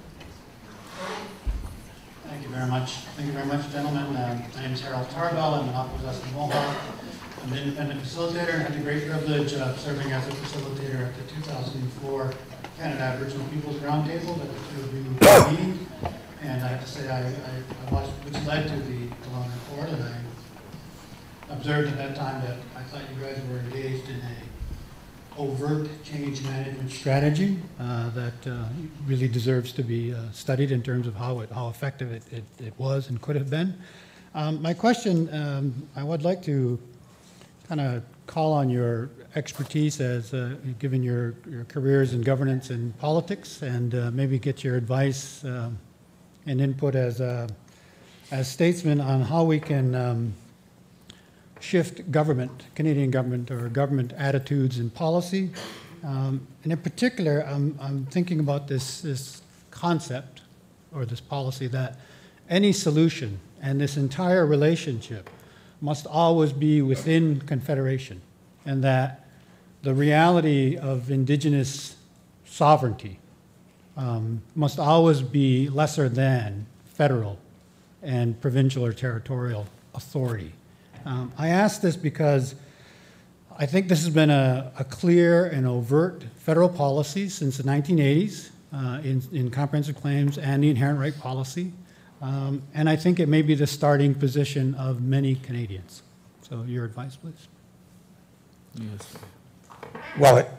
Thank you very much. Thank you very much, gentlemen. Uh, my name is Harold Tarbell. I'm an Opposite Mohawk. I'm an independent facilitator and had the great privilege of serving as a facilitator at the two thousand four Canada Aboriginal Peoples Roundtable that the two of you convened. And I have to say, I, I, I watched, which led to the Kelowna Accord, and I observed at that time that I thought you guys were engaged in a overt change management strategy uh, that uh, really deserves to be uh, studied in terms of how it, how effective it, it, it was and could have been. Um, my question, um, I would like to kind of call on your expertise as uh, given your, your careers in governance and politics, and uh, maybe get your advice uh, and input as a, as statesmen on how we can um, shift government, Canadian government, or government attitudes and policy. Um, and in particular, I'm, I'm thinking about this, this concept or this policy that any solution and this entire relationship must always be within Confederation, and that the reality of Indigenous sovereignty um, must always be lesser than federal and provincial or territorial authority. Um, I ask this because I think this has been a, a clear and overt federal policy since the nineteen eighties uh, in, in comprehensive claims and the inherent right policy. Um, and I think it may be the starting position of many Canadians. So your advice, please. Yes. Well, it,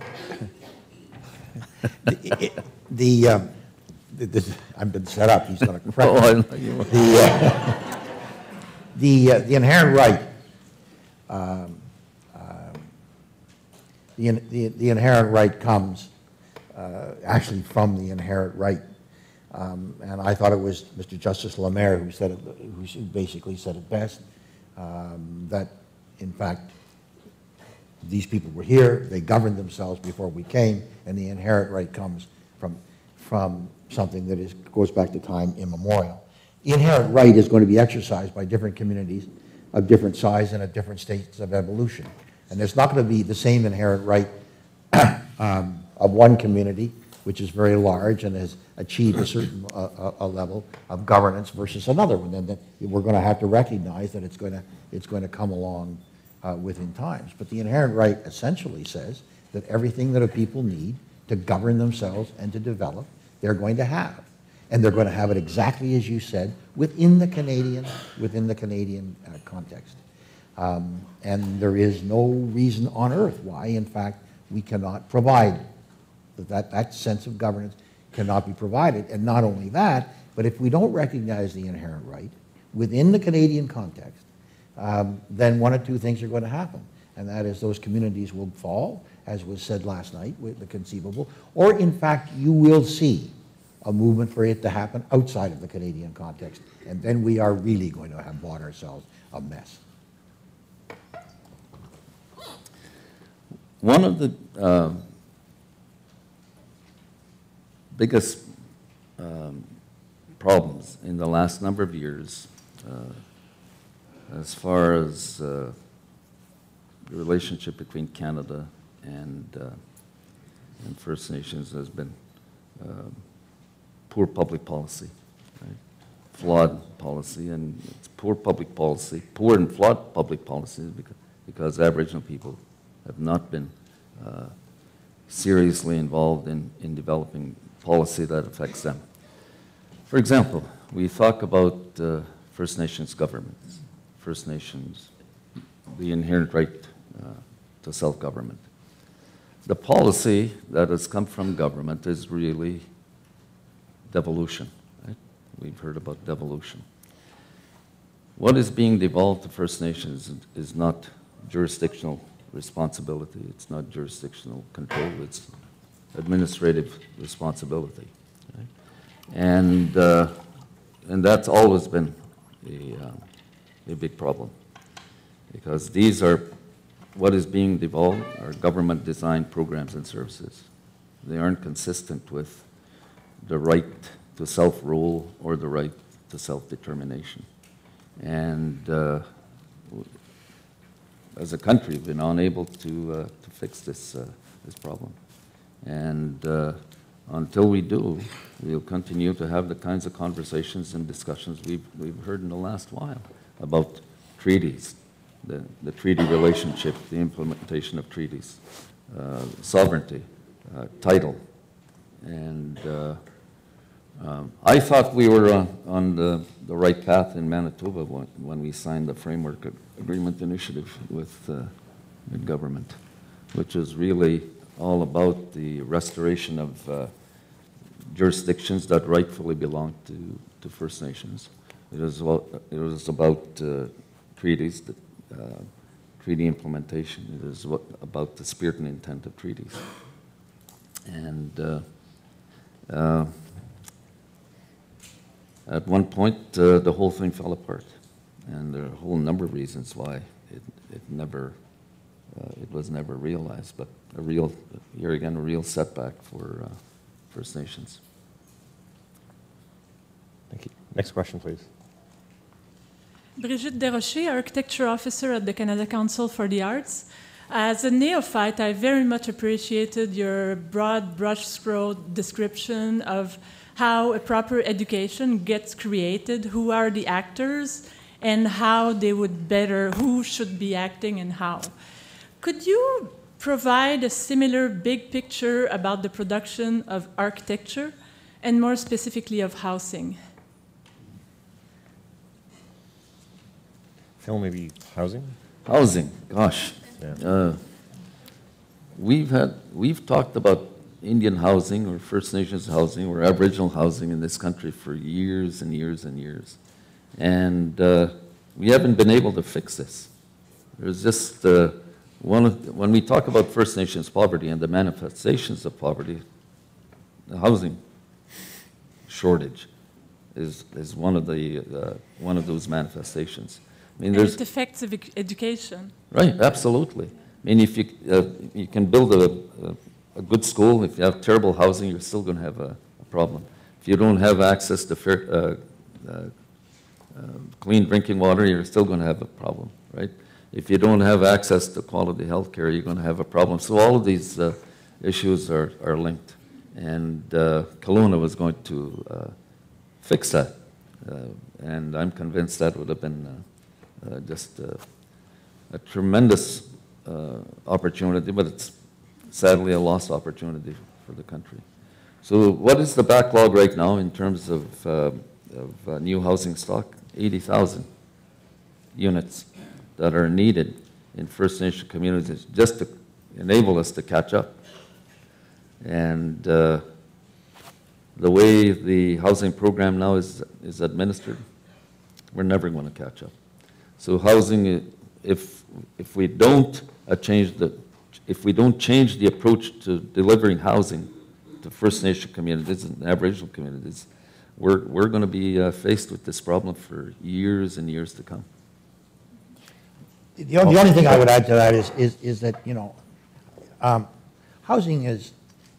the, it, the, um, the this, I've been set up. He's going to correct oh, me. I know you The, uh, the, uh, the inherent right, um, um, the, the, the inherent right comes uh, actually from the inherent right. Um, and I thought it was Mister Justice Lemaire who said it, who basically said it best, um, that in fact these people were here, they governed themselves before we came, and the inherent right comes from, from something that is, goes back to time immemorial. The inherent right is going to be exercised by different communities of different size and at different states of evolution. And there's not going to be the same inherent right um, of one community, which is very large and has achieved a certain uh, a level of governance, versus another one. And then we're going to have to recognize that it's going to, it's going to come along uh, within times. But the inherent right essentially says that everything that a people need to govern themselves and to develop, they're going to have. And they're going to have it exactly as you said, within the Canadian, within the Canadian uh, context. Um, and there is no reason on earth why, in fact, we cannot provide that, that sense of governance cannot be provided. And not only that, but if we don't recognize the inherent right within the Canadian context, um, then one or two things are going to happen. And that is those communities will fall, as was said last night with the conceivable, or in fact, you will see a movement for it to happen outside of the Canadian context. And then we are really going to have bought ourselves a mess. One of the uh, biggest um, problems in the last number of years, uh, as far as uh, the relationship between Canada and, uh, and First Nations, has been uh, poor public policy, right? Flawed policy, and it's poor public policy, poor and flawed public policy because, because Aboriginal people have not been uh, seriously involved in, in developing policy that affects them. For example, we talk about uh, First Nations governments, First Nations, the inherent right uh, to self-government. The policy that has come from government is really devolution, right? We've heard about devolution. What is being devolved to First Nations is not jurisdictional responsibility, it's not jurisdictional control, it's administrative responsibility. Right? And, uh, and that's always been a, uh, a big problem, because these are, what is being devolved are government-designed programs and services. They aren't consistent with the right to self-rule or the right to self-determination. And uh, as a country, we've been unable to, uh, to fix this, uh, this problem. And uh, until we do, we'll continue to have the kinds of conversations and discussions we've, we've heard in the last while about treaties, the, the treaty relationship, the implementation of treaties, uh, sovereignty, uh, title. And uh, um, I thought we were on, on the, the right path in Manitoba when, when we signed the Framework Agreement Initiative with uh, mid-government, which is really all about the restoration of uh, jurisdictions that rightfully belong to, to First Nations. It was about, it was about uh, treaties, that, uh, treaty implementation. It is what, about the spirit and intent of treaties. And uh, uh, at one point, uh, the whole thing fell apart. And there are a whole number of reasons why it, it never, uh, it was never realized, but a real, here again, a real setback for uh, First Nations. Thank you. Next question, please. Brigitte Desrochers, Architecture Officer at the Canada Council for the Arts. As a neophyte, I very much appreciated your broad brushstroke description of how a proper education gets created, who are the actors, and how they would better, who should be acting and how. Could you provide a similar big picture about the production of architecture, and more specifically of housing? Phil, maybe housing? Housing, gosh. Yeah. Uh, we've had, we've talked about Indian housing or First Nations housing or Aboriginal housing in this country for years and years and years. And uh, we haven't been able to fix this. There's just, uh, one of the, when we talk about First Nations poverty and the manifestations of poverty, the housing shortage is, is one of the, uh, one of those manifestations. I mean, there's, and it affects education. Right, absolutely. I mean, if you, uh, you can build a, a, a good school, if you have terrible housing, you're still going to have a, a problem. If you don't have access to fair, uh, uh, uh, clean drinking water, you're still going to have a problem, right? If you don't have access to quality health care, you're going to have a problem. So all of these uh, issues are, are linked. And uh, Kelowna was going to uh, fix that. Uh, and I'm convinced that would have been uh, Uh, just uh, a tremendous uh, opportunity, but it's sadly a lost opportunity for the country. So what is the backlog right now in terms of, uh, of uh, new housing stock? eighty thousand units that are needed in First Nation communities just to enable us to catch up. And uh, the way the housing program now is, is administered, we're never going to catch up. So housing, if, if we don't uh, change the, if we don't change the approach to delivering housing to First Nation communities and Aboriginal communities, we're, we're going to be uh, faced with this problem for years and years to come. The only, the only thing I would add to that is, is, is that, you know, um, housing is,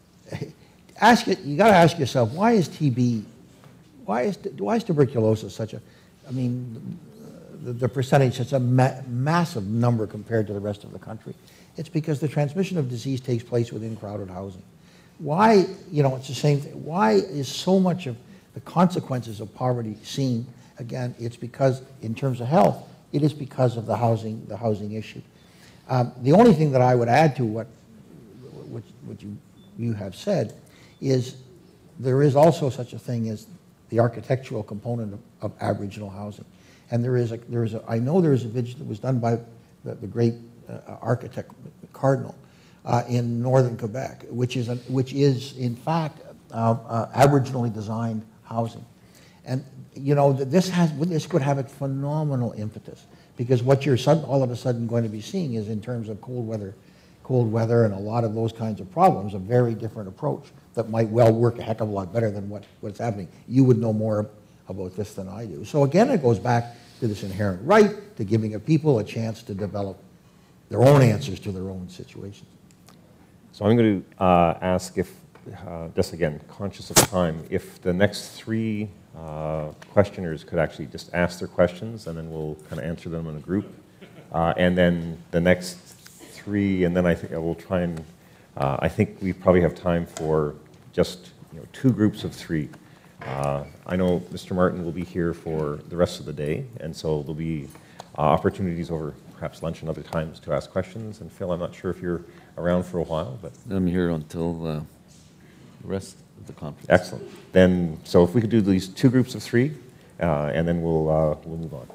ask it, you got to ask yourself, why is T B, why is, why is tuberculosis such a, I mean, the, the percentage, such a ma massive number compared to the rest of the country? It's because the transmission of disease takes place within crowded housing. Why, you know, it's the same thing. Why is so much of the consequences of poverty seen? Again, it's because, in terms of health, it is because of the housing, the housing issue. Um, the only thing that I would add to what, what, what you, you have said is there is also such a thing as the architectural component of, of Aboriginal housing. And there is a, there is a, I know there is a video that was done by the, the great uh, architect Cardinal uh, in northern Quebec, which is, a, which is in fact uh, uh, Aboriginally designed housing. And you know, this has, this could have a phenomenal impetus, because what you're sudden, all of a sudden going to be seeing is, in terms of cold weather, cold weather and a lot of those kinds of problems, a very different approach that might well work a heck of a lot better than what, what's happening. You would know more about this than I do. So again, it goes back to this inherent right to giving a people a chance to develop their own answers to their own situations. So I'm going to uh, ask if, uh, just again, conscious of time, if the next three uh, questioners could actually just ask their questions, and then we'll kind of answer them in a group. Uh, and then the next three, and then I think I will try and, uh, I think we probably have time for just, you know, two groups of three. Uh, I know Mister Martin will be here for the rest of the day, and so there'll be uh, opportunities over perhaps lunch and other times to ask questions. And Phil, I'm not sure if you're around for a while, but I'm here until uh, the rest of the conference. Excellent. Then, so if we could do these two groups of three, uh, and then we'll uh, we'll move on.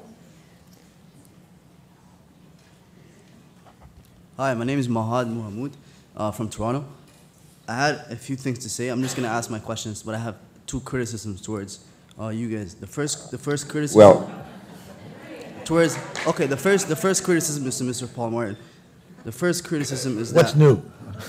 Hi, my name is Mahad Muhammad uh, from Toronto. I had a few things to say. I'm just going to ask my questions, but I have two criticisms towards uh, you guys. The first, the first criticism. Well, towards okay. The first, the first criticism is to Mister Paul Martin. The first criticism is What's that. new?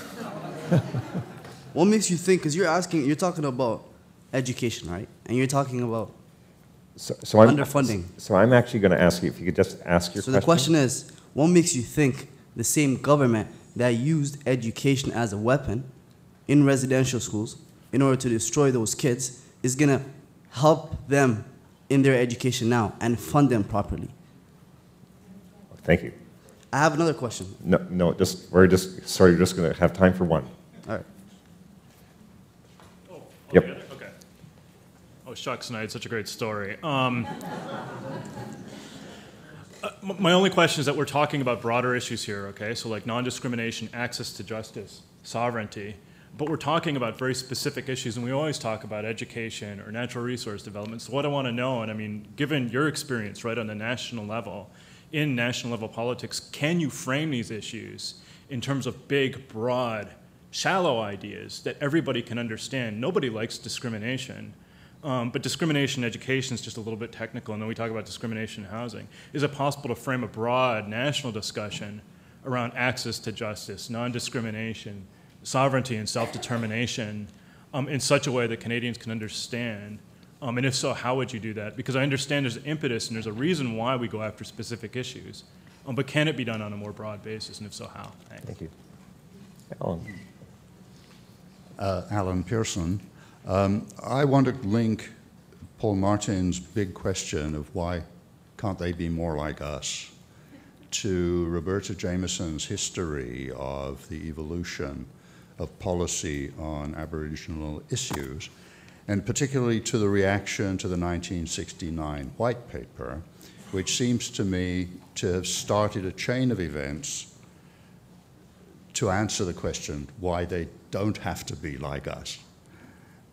What makes you think? Because you're asking, you're talking about education, right? And you're talking about so, so I'm underfunding. So I'm actually going to ask you if you could just ask your so question. So the question is, what makes you think the same government that used education as a weapon in residential schools in order to destroy those kids is going to help them in their education now and fund them properly? Thank you. I have another question. No, no, just we're just sorry, we're just going to have time for one. All right. Oh, yep. Okay. okay. Oh, shucks, and I had such a great story. Um, uh, my only question is that we're talking about broader issues here, okay? So like non-discrimination, access to justice, sovereignty, but we're talking about very specific issues, and we always talk about education or natural resource development. So what I want to know, and I mean, given your experience, right, on the national level, in national level politics, can you frame these issues in terms of big, broad, shallow ideas that everybody can understand? Nobody likes discrimination, um, but discrimination in education is just a little bit technical, and then we talk about discrimination in housing. Is it possible to frame a broad national discussion around access to justice, non-discrimination, sovereignty and self-determination um, in such a way that Canadians can understand? Um, and if so, how would you do that? Because I understand there's an impetus and there's a reason why we go after specific issues, um, but can it be done on a more broad basis, and if so, how? Thanks. Thank you. Alan. Uh, Alan Pearson. Um, I want to link Paul Martin's big question of why can't they be more like us to Roberta Jameson's history of the evolution of policy on Aboriginal issues, and particularly to the reaction to the nineteen sixty-nine White Paper, which seems to me to have started a chain of events to answer the question why they don't have to be like us.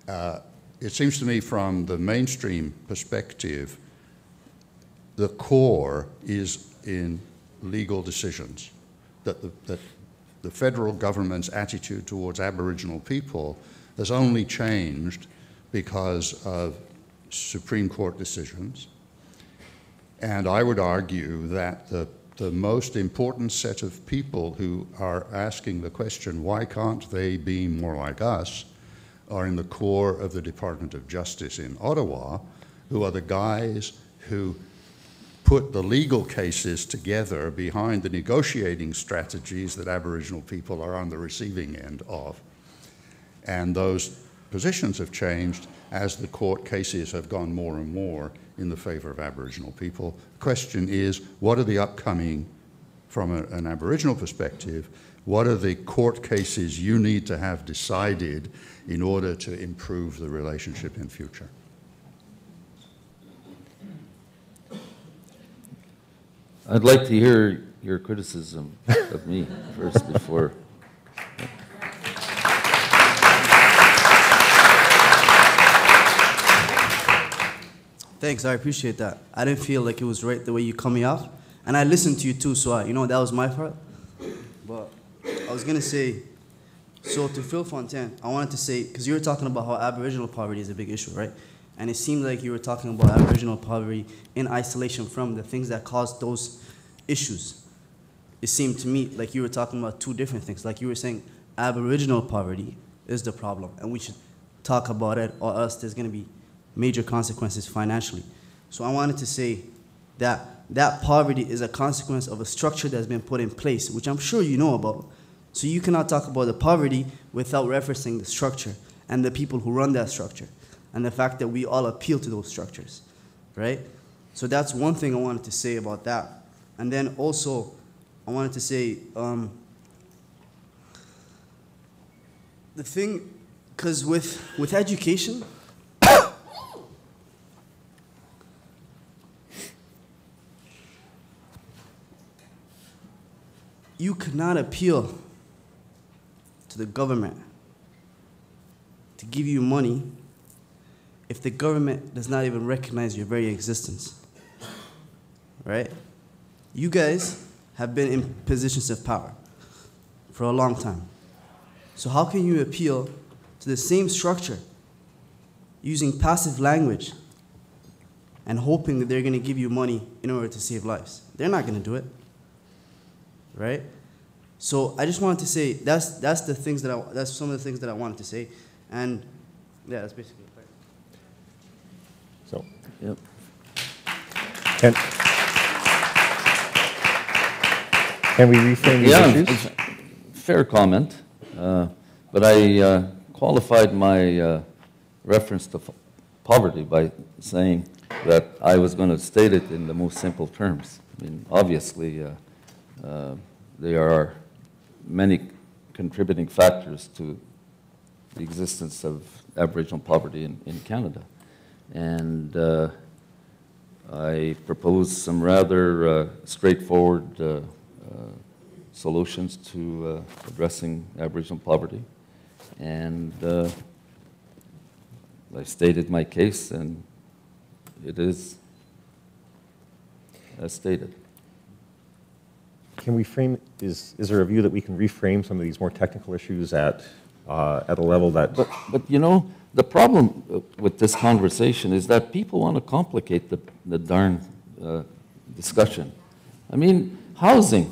uh, it seems to me from the mainstream perspective, the core is in legal decisions, that the, that the federal government's attitude towards Aboriginal people has only changed because of Supreme Court decisions. And I would argue that the, the most important set of people who are asking the question, why can't they be more like us, are in the core of the Department of Justice in Ottawa, who are the guys who put the legal cases together behind the negotiating strategies that Aboriginal people are on the receiving end of. And those positions have changed as the court cases have gone more and more in the favor of Aboriginal people. The question is, what are the upcoming, from a, an Aboriginal perspective, what are the court cases you need to have decided in order to improve the relationship in future? I'd like to hear your criticism of me first before. Thanks, I appreciate that. I didn't feel like it was right the way you cut me off. And I listened to you too, so I, you know, that was my part. But I was gonna say, so to Phil Fontaine, I wanted to say, because you were talking about how Aboriginal poverty is a big issue, right? And it seemed like you were talking about Aboriginal poverty in isolation from the things that caused those issues. It seemed to me like you were talking about two different things. Like you were saying Aboriginal poverty is the problem, and we should talk about it, or else there's gonna be major consequences financially. So I wanted to say that that poverty is a consequence of a structure that's been put in place, which I'm sure you know about. So you cannot talk about the poverty without referencing the structure and the people who run that structure, and the fact that we all appeal to those structures, right? So that's one thing I wanted to say about that. And then also, I wanted to say, um, the thing, because with, with education, you could not appeal to the government to give you money if the government does not even recognize your very existence, right? You guys have been in positions of power for a long time. So how can you appeal to the same structure using passive language and hoping that they're gonna give you money in order to save lives? They're not gonna do it. Right? So I just wanted to say that's that's the things that I that's some of the things that I wanted to say, and yeah, that's basically it. So, Yep. can, can we reframe these Yeah, issues? it's a fair comment, uh, but I uh, qualified my uh, reference to f- poverty by saying that I was going to state it in the most simple terms. I mean, obviously. Uh, Uh, there are many contributing factors to the existence of Aboriginal poverty in, in Canada. And uh, I propose some rather uh, straightforward uh, uh, solutions to uh, addressing Aboriginal poverty. And uh, I stated my case, and it is as stated. Can we frame, is, is there a view that we can reframe some of these more technical issues at, uh, at a level that... But, but you know, the problem with this conversation is that people want to complicate the, the darn uh, discussion. I mean, housing,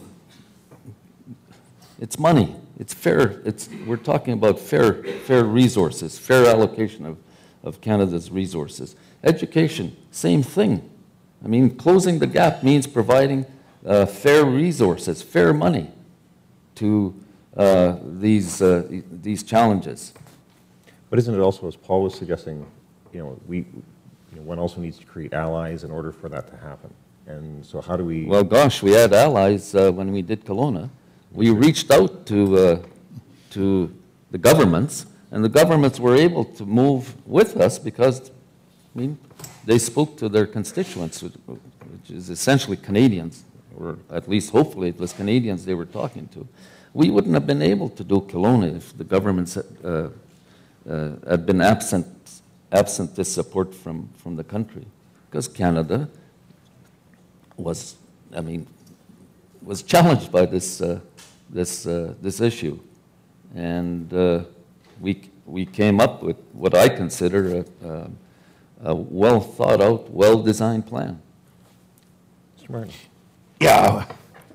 it's money, it's fair, it's, we're talking about fair, fair resources, fair allocation of, of Canada's resources. Education, same thing. I mean, closing the gap means providing Uh, fair resources, fair money to uh, these, uh, these challenges. But isn't it also, as Paul was suggesting, you know, we, you know, one also needs to create allies in order for that to happen. And so how do we... Well, gosh, we had allies uh, when we did Kelowna. We reached out to, uh, to the governments, and the governments were able to move with us because, I mean, they spoke to their constituents, which is essentially Canadians, or at least hopefully it was Canadians they were talking to. We wouldn't have been able to do Kelowna if the governments uh, uh, had been absent, absent this support from, from the country, because Canada was, I mean, was challenged by this, uh, this, uh, this issue. And uh, we, we came up with what I consider a, a, a well-thought-out, well-designed plan. Mister Martin. Yeah.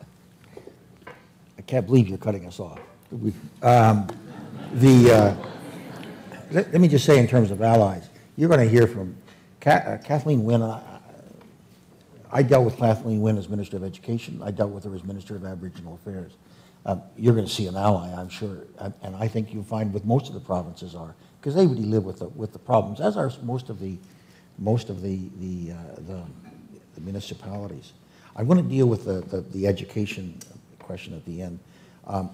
I can't believe you're cutting us off. Um, the, uh, let, let me just say in terms of allies, you're going to hear from Ka uh, Kathleen Wynne. I, I dealt with Kathleen Wynne as Minister of Education. I dealt with her as Minister of Aboriginal Affairs. Um, you're going to see an ally, I'm sure, and, and I think you'll find with most of the provinces are, because they really live with the, with the problems, as are most of the, most of the, the, uh, the, the municipalities. I want to deal with the, the, the education question at the end. Um,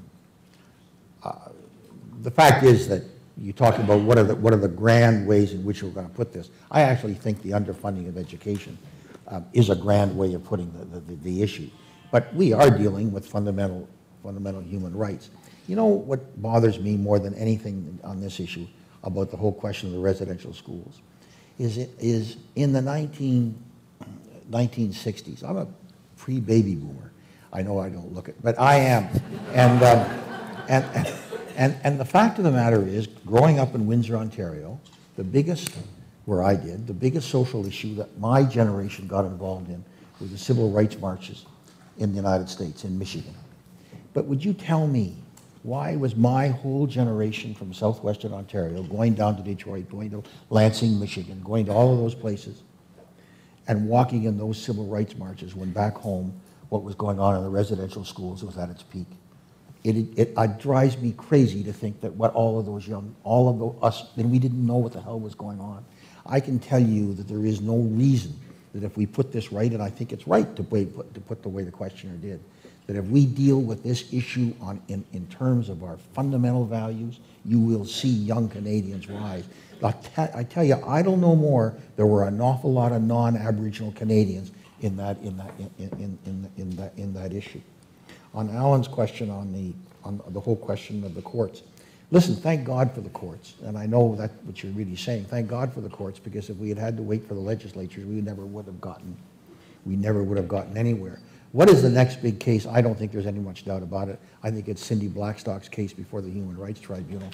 uh, the fact is that you talk about what are, the, what are the grand ways in which we're going to put this. I actually think the underfunding of education um, is a grand way of putting the, the, the issue. But we are dealing with fundamental, fundamental human rights. You know what bothers me more than anything on this issue about the whole question of the residential schools is, it, is in the nineteen sixties. I'm a pre-baby boomer. I know I don't look it, but I am. And, um, and, and, and, and the fact of the matter is, growing up in Windsor, Ontario, the biggest, where I did, the biggest social issue that my generation got involved in was the civil rights marches in the United States, in Michigan. But would you tell me, why was my whole generation from southwestern Ontario going down to Detroit, going to Lansing, Michigan, going to all of those places, and walking in those civil rights marches when back home what was going on in the residential schools was at its peak? It, it, it, it drives me crazy to think that what all of those young, all of the, us, then we didn't know what the hell was going on. I can tell you that there is no reason that if we put this right, and I think it's right to put, to put the way the questioner did, that if we deal with this issue on, in, in terms of our fundamental values, you will see young Canadians rise. I tell you, I don't know more, there were an awful lot of non-Aboriginal Canadians in that, in that, in, in, in, in, that, in that issue. On Alan's question on the, on the whole question of the courts, listen, thank God for the courts, and I know that's what you're really saying. Thank God for the courts, because if we had had to wait for the legislatures, we never would have gotten, we never would have gotten anywhere. What is the next big case? I don't think there's any much doubt about it. I think it's Cindy Blackstock's case before the Human Rights Tribunal.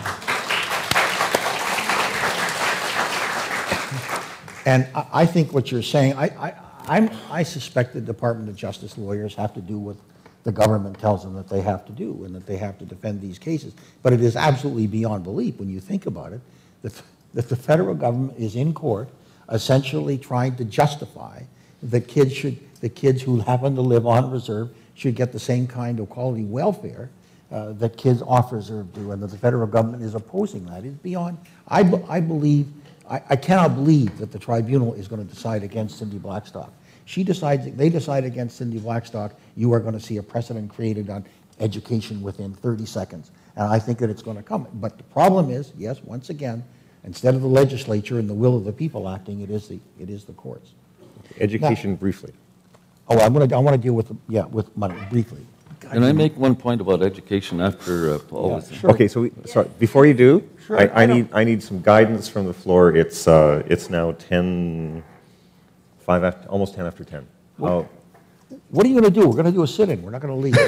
And I, I think what you're saying, I, I, I'm, I suspect the Department of Justice lawyers have to do what the government tells them that they have to do, and that they have to defend these cases. But it is absolutely beyond belief when you think about it, that, that the federal government is in court essentially trying to justify that kids should, the kids who happen to live on reserve should get the same kind of quality welfare uh, that kids off reserve do, and that the federal government is opposing that. It's beyond, I, I believe, I, I cannot believe that the tribunal is going to decide against Cindy Blackstock. She decides, they decide against Cindy Blackstock, you are going to see a precedent created on education within thirty seconds. And I think that it's going to come. But the problem is, yes, once again, instead of the legislature and the will of the people acting, it is the, it is the courts. Education, now, briefly. Oh, I want to, I want to deal with, the, yeah, with money, briefly. Can I make one point about education after uh, Paul? Yeah, is sure. Okay, so we, sorry, before you do, Sure, I, I I don't- need I need some guidance from the floor. It's uh, it's now ten, five after, almost ten after ten. How, What are you going to do? We're going to do a sit-in. We're not going to leave.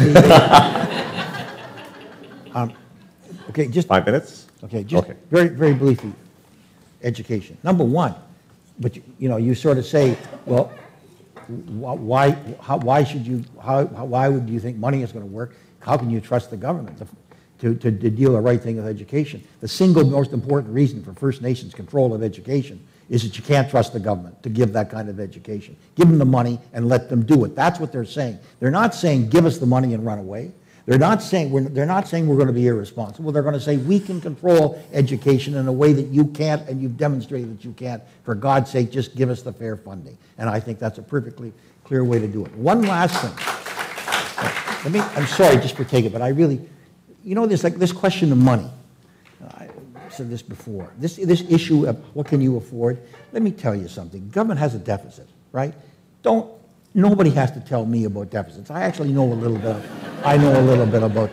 um, okay, just five minutes? okay, just Okay. very, very briefly. Education. Number one, but you, you know, you sort of say, well, wh- why, how, why should you? How, how, why would you think money is going to work? How can you trust the government to, to, to, to deal the right thing with education? The single most important reason for First Nations control of education is that you can't trust the government to give that kind of education. Give them the money and let them do it. That's what they're saying. They're not saying give us the money and run away. They're not saying we're, they're not saying we're going to be irresponsible. They're going to say we can control education in a way that you can't, and you've demonstrated that you can't. For God's sake, just give us the fair funding. And I think that's a perfectly clear way to do it. One last thing. Let me, I'm sorry just for taking it, but I really, you know, this like this question of money. I said this before. This this issue of what can you afford? Let me tell you something. Government has a deficit, right? Don't. Nobody has to tell me about deficits. I actually know a little bit. I know a little bit about them. But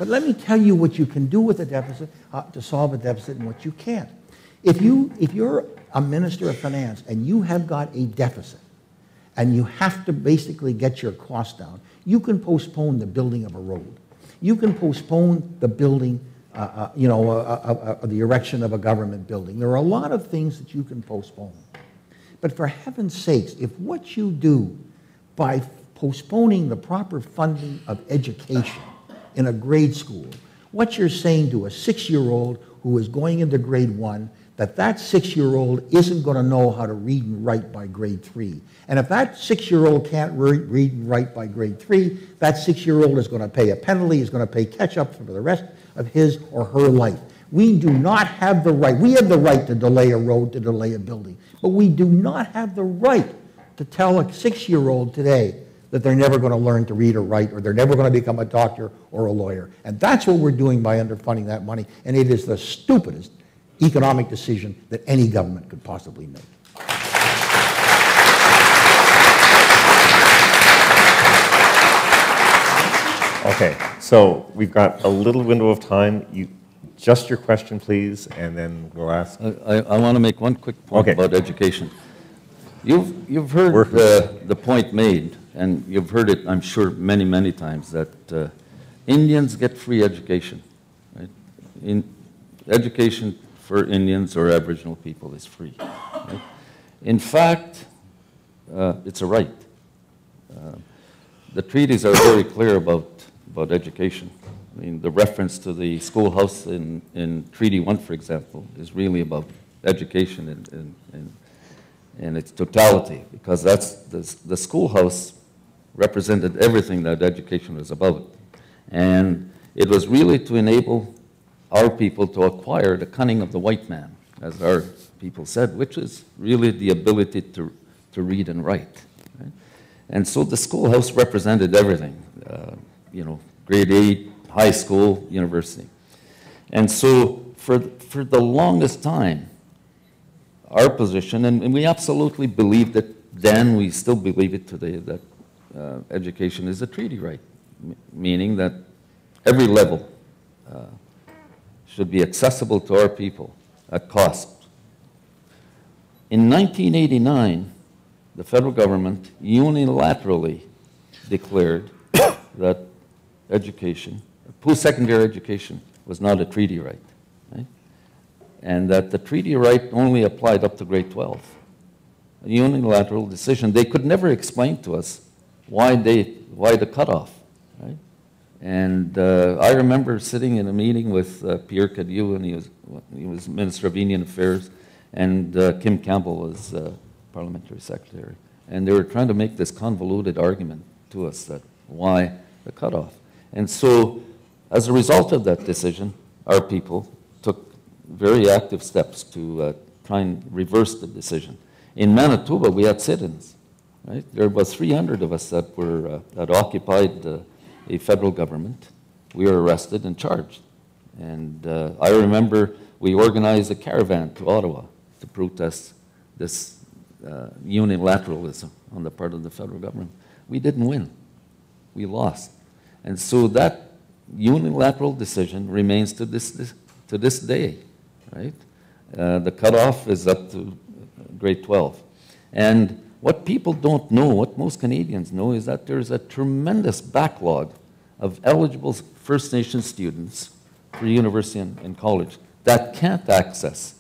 But let me tell you what you can do with a deficit uh, to solve a deficit and what you can't. If, you, if you're a minister of finance and you have got a deficit and you have to basically get your costs down, you can postpone the building of a road. You can postpone the building, uh, uh, you know, uh, uh, uh, the erection of a government building. There are a lot of things that you can postpone. But for heaven's sakes, if what you do by postponing the proper funding of education in a grade school, what you're saying to a six-year-old who is going into grade one, that that six-year-old isn't going to know how to read and write by grade three. And if that six-year-old can't re read and write by grade three, that six-year-old is going to pay a penalty, is going to pay catch-up for the rest of his or her life. We do not have the right, we have the right to delay a road, to delay a building, but we do not have the right to tell a six-year-old today that they're never going to learn to read or write, or they're never going to become a doctor or a lawyer. And that's what we're doing by underfunding that money, and it is the stupidest economic decision that any government could possibly make. Okay, so we've got a little window of time. You, just your question, please, and then we'll ask. I, I, I want to make one quick point Okay. about education. You've, you've heard uh, the point made, and you've heard it, I'm sure, many, many times, that uh, Indians get free education. Right? In, education for Indians or Aboriginal people is free. Right? In fact, uh, it's a right. Uh, the treaties are very clear about, about education. I mean, the reference to the schoolhouse in, in Treaty One, for example, is really about education in, in, in, in its totality, because that's the, the schoolhouse represented everything that education was about. And it was really to enable our people to acquire the cunning of the white man, as our people said, which is really the ability to, to read and write. Right? And so the schoolhouse represented everything, uh, you know, grade eight, high school, university. And so for, for the longest time, our position, and, and we absolutely believed it then, we still believe it today, that uh, education is a treaty right, m meaning that every level uh, should be accessible to our people at cost. In nineteen eighty-nine, the federal government unilaterally declared that education, post-secondary education, was not a treaty right, right, and that the treaty right only applied up to grade twelve. A unilateral decision. They could never explain to us why they, why the cutoff, right? And uh, I remember sitting in a meeting with uh, Pierre Cadieux, and he was, he was Minister of Indian Affairs, and uh, Kim Campbell was uh, Parliamentary Secretary. And they were trying to make this convoluted argument to us that why the cutoff. And so, as a result of that decision, our people took very active steps to uh, try and reverse the decision. In Manitoba, we had sit-ins, right? There was three hundred of us that were uh, that occupied uh, a federal government. We were arrested and charged. And uh, I remember we organized a caravan to Ottawa to protest this uh, unilateralism on the part of the federal government. We didn't win. We lost. And so that unilateral decision remains to this, this, to this day, right? Uh, the cutoff is up to grade twelve. And what people don't know, what most Canadians know, is that there's a tremendous backlog of eligible First Nation students for university and, and college that can't access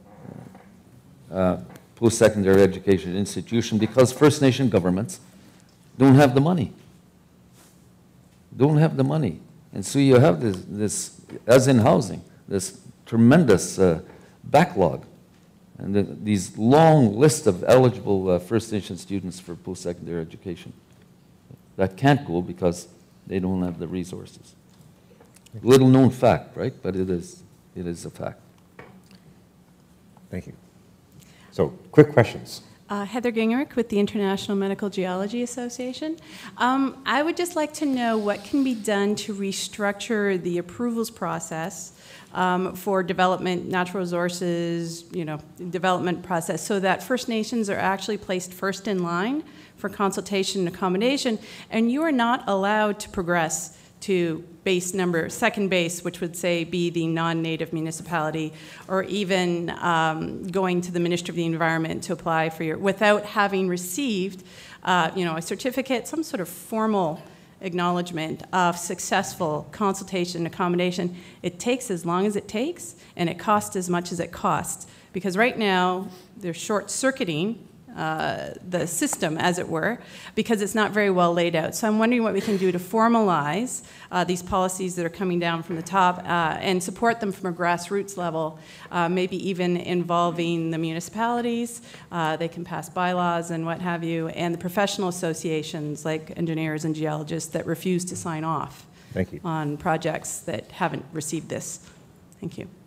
uh, post-secondary education institution because First Nation governments don't have the money. Don't have the money. And so you have this, this as in housing, this tremendous uh, backlog. And the, these long lists of eligible uh, First Nation students for post-secondary education that can't go because they don't have the resources. Little known fact, right? But it is, it is a fact. Thank you. So, quick questions. Uh, Heather Gingrich with the International Medical Geology Association. Um, I would just like to know what can be done to restructure the approvals process um, for development, natural resources, you know, development process, so that First Nations are actually placed first in line for consultation and accommodation, and you are not allowed to progress to base number, second base, which would say be the non-native municipality, or even um, going to the Ministry of the Environment to apply for your, without having received, uh, you know, a certificate, some sort of formal acknowledgement of successful consultation and accommodation. It takes as long as it takes, and it costs as much as it costs. Because right now, they're short-circuiting uh, the system, as it were, because it's not very well laid out. So I'm wondering what we can do to formalize uh, these policies that are coming down from the top uh, and support them from a grassroots level, uh, maybe even involving the municipalities. Uh, they can pass bylaws and what have you, and the professional associations like engineers and geologists that refuse to sign off Thank you. on projects that haven't received this. Thank you.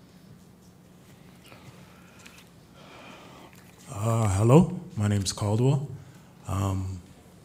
Uh, hello, my name is Caldwell. Um,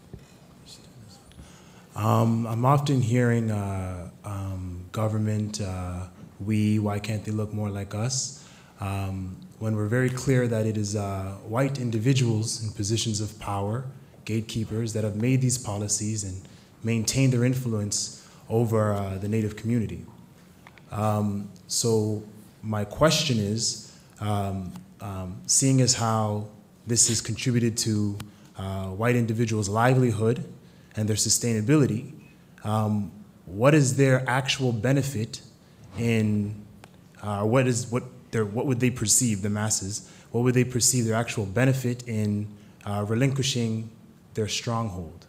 um, I'm often hearing uh, um, government, uh, we, why can't they look more like us? Um, when we're very clear that it is uh, white individuals in positions of power, gatekeepers, that have made these policies and maintained their influence over uh, the Native community. Um, so my question is, um, Um, seeing as how this has contributed to uh, white individuals' livelihood and their sustainability, um, what is their actual benefit in, uh, what is what their what would they perceive, the masses, what would they perceive their actual benefit in uh, relinquishing their stronghold?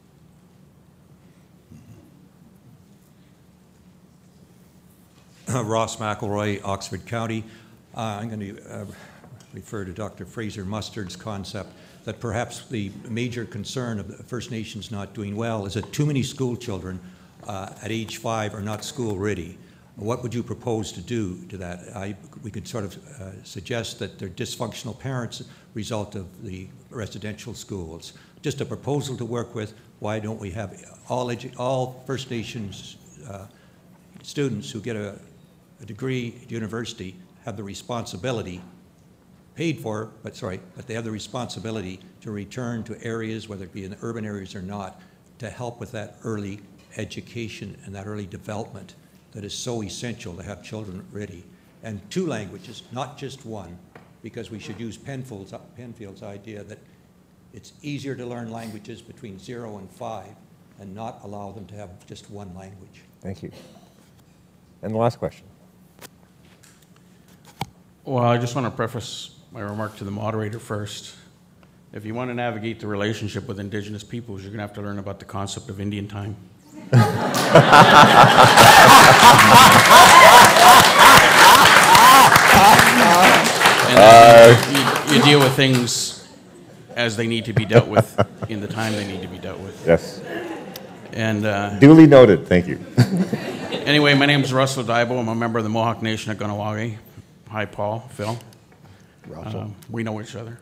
Uh, Ross McElroy, Oxford County. Uh, I'm going to uh, refer to Doctor Fraser Mustard's concept that perhaps the major concern of the First Nations not doing well is that too many school children uh, at age five are not school ready. What would you propose to do to that? I, we could sort of uh, suggest that they're dysfunctional parents result of the residential schools. Just a proposal to work with. Why don't we have all, edu all First Nations uh, students who get a, a degree at university have the responsibility, paid for, but sorry, but they have the responsibility to return to areas, whether it be in the urban areas or not, to help with that early education and that early development that is so essential to have children ready. And two languages, not just one, because we should use Penfield's, Penfield's idea that it's easier to learn languages between zero and five and not allow them to have just one language. Thank you. And the last question. Well, I just want to preface my remark to the moderator first. If you want to navigate the relationship with Indigenous peoples, you're going to have to learn about the concept of Indian time. and, uh, you, you deal with things as they need to be dealt with in the time they need to be dealt with. Yes. And uh, duly noted. Thank you. Anyway, my name is Russell Daibo. I'm a member of the Mohawk Nation at Kahnawake. Hi, Paul, Phil. Um, we know each other.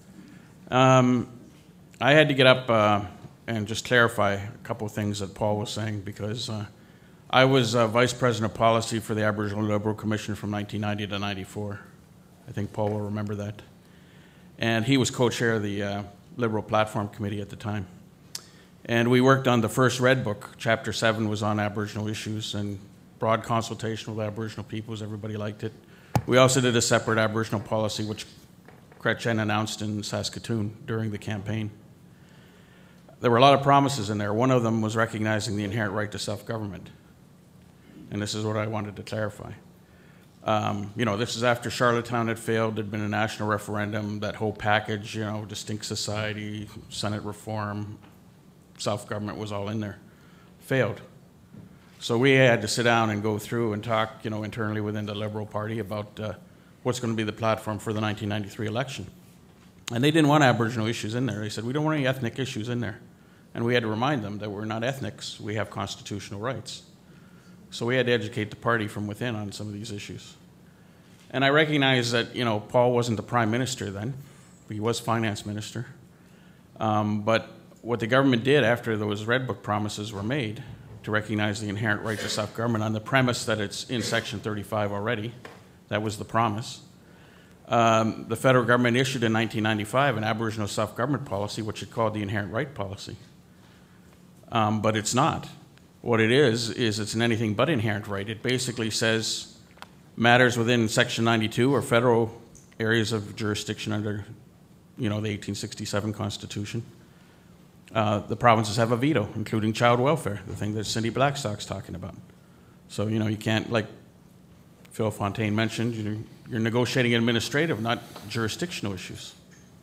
Um, I had to get up uh, and just clarify a couple of things that Paul was saying, because uh, I was uh, Vice President of Policy for the Aboriginal Liberal Commission from nineteen ninety to ninety-four. I think Paul will remember that. And he was co-chair of the uh, Liberal Platform Committee at the time. And we worked on the first Red Book. Chapter seven was on Aboriginal issues and broad consultation with Aboriginal peoples. Everybody liked it. We also did a separate Aboriginal policy, which Chrétien announced in Saskatoon during the campaign. There were a lot of promises in there. One of them was recognizing the inherent right to self-government. And this is what I wanted to clarify. Um, you know, this is after Charlottetown had failed. There'd been a national referendum, that whole package, you know, distinct society, Senate reform, self-government was all in there. Failed. So we had to sit down and go through and talk, you know, internally within the Liberal Party about uh, what's going to be the platform for the nineteen ninety-three election. And they didn't want Aboriginal issues in there. They said, we don't want any ethnic issues in there. And we had to remind them that we're not ethnics, we have constitutional rights. So we had to educate the party from within on some of these issues. And I recognize that, you know, Paul wasn't the prime minister then, he was finance minister. Um, but what the government did after those Red Book promises were made, to recognize the inherent right to self-government on the premise that it's in Section thirty-five already. That was the promise. Um, the federal government issued in nineteen ninety-five an Aboriginal self-government policy, which it called the inherent right policy. Um, but it's not. what it is, is it's an anything but inherent right. It basically says matters within Section ninety-two are federal areas of jurisdiction under, you know, the eighteen sixty-seven Constitution. Uh, the provinces have a veto, including child welfare, the thing that Cindy Blackstock's talking about. So, you know, you can't, like Phil Fontaine mentioned, you're, you're negotiating administrative, not jurisdictional issues.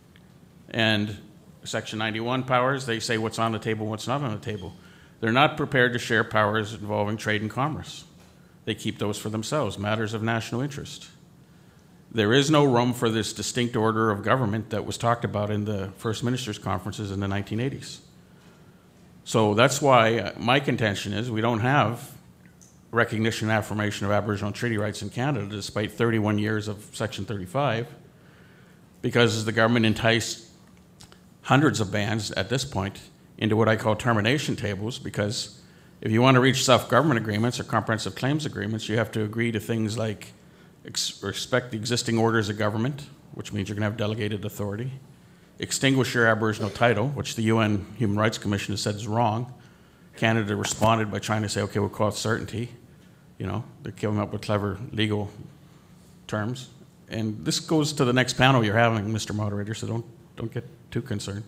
And Section ninety-one powers, they say what's on the table, what's not on the table. They're not prepared to share powers involving trade and commerce. They keep those for themselves, matters of national interest. There is no room for this distinct order of government that was talked about in the First Ministers' conferences in the nineteen eighties. So that's why my contention is we don't have recognition and affirmation of Aboriginal treaty rights in Canada, despite thirty-one years of Section thirty-five, because the government enticed hundreds of bands at this point into what I call termination tables, because if you want to reach self-government agreements or comprehensive claims agreements, you have to agree to things like ex respect the existing orders of government, which means you're going to have delegated authority, extinguish your Aboriginal title, which the U N Human Rights Commission has said is wrong. Canada responded by trying to say, okay, we'll call it certainty. You know, they're coming up with clever legal terms. And this goes to the next panel you're having, Mister Moderator, so don't, don't get too concerned.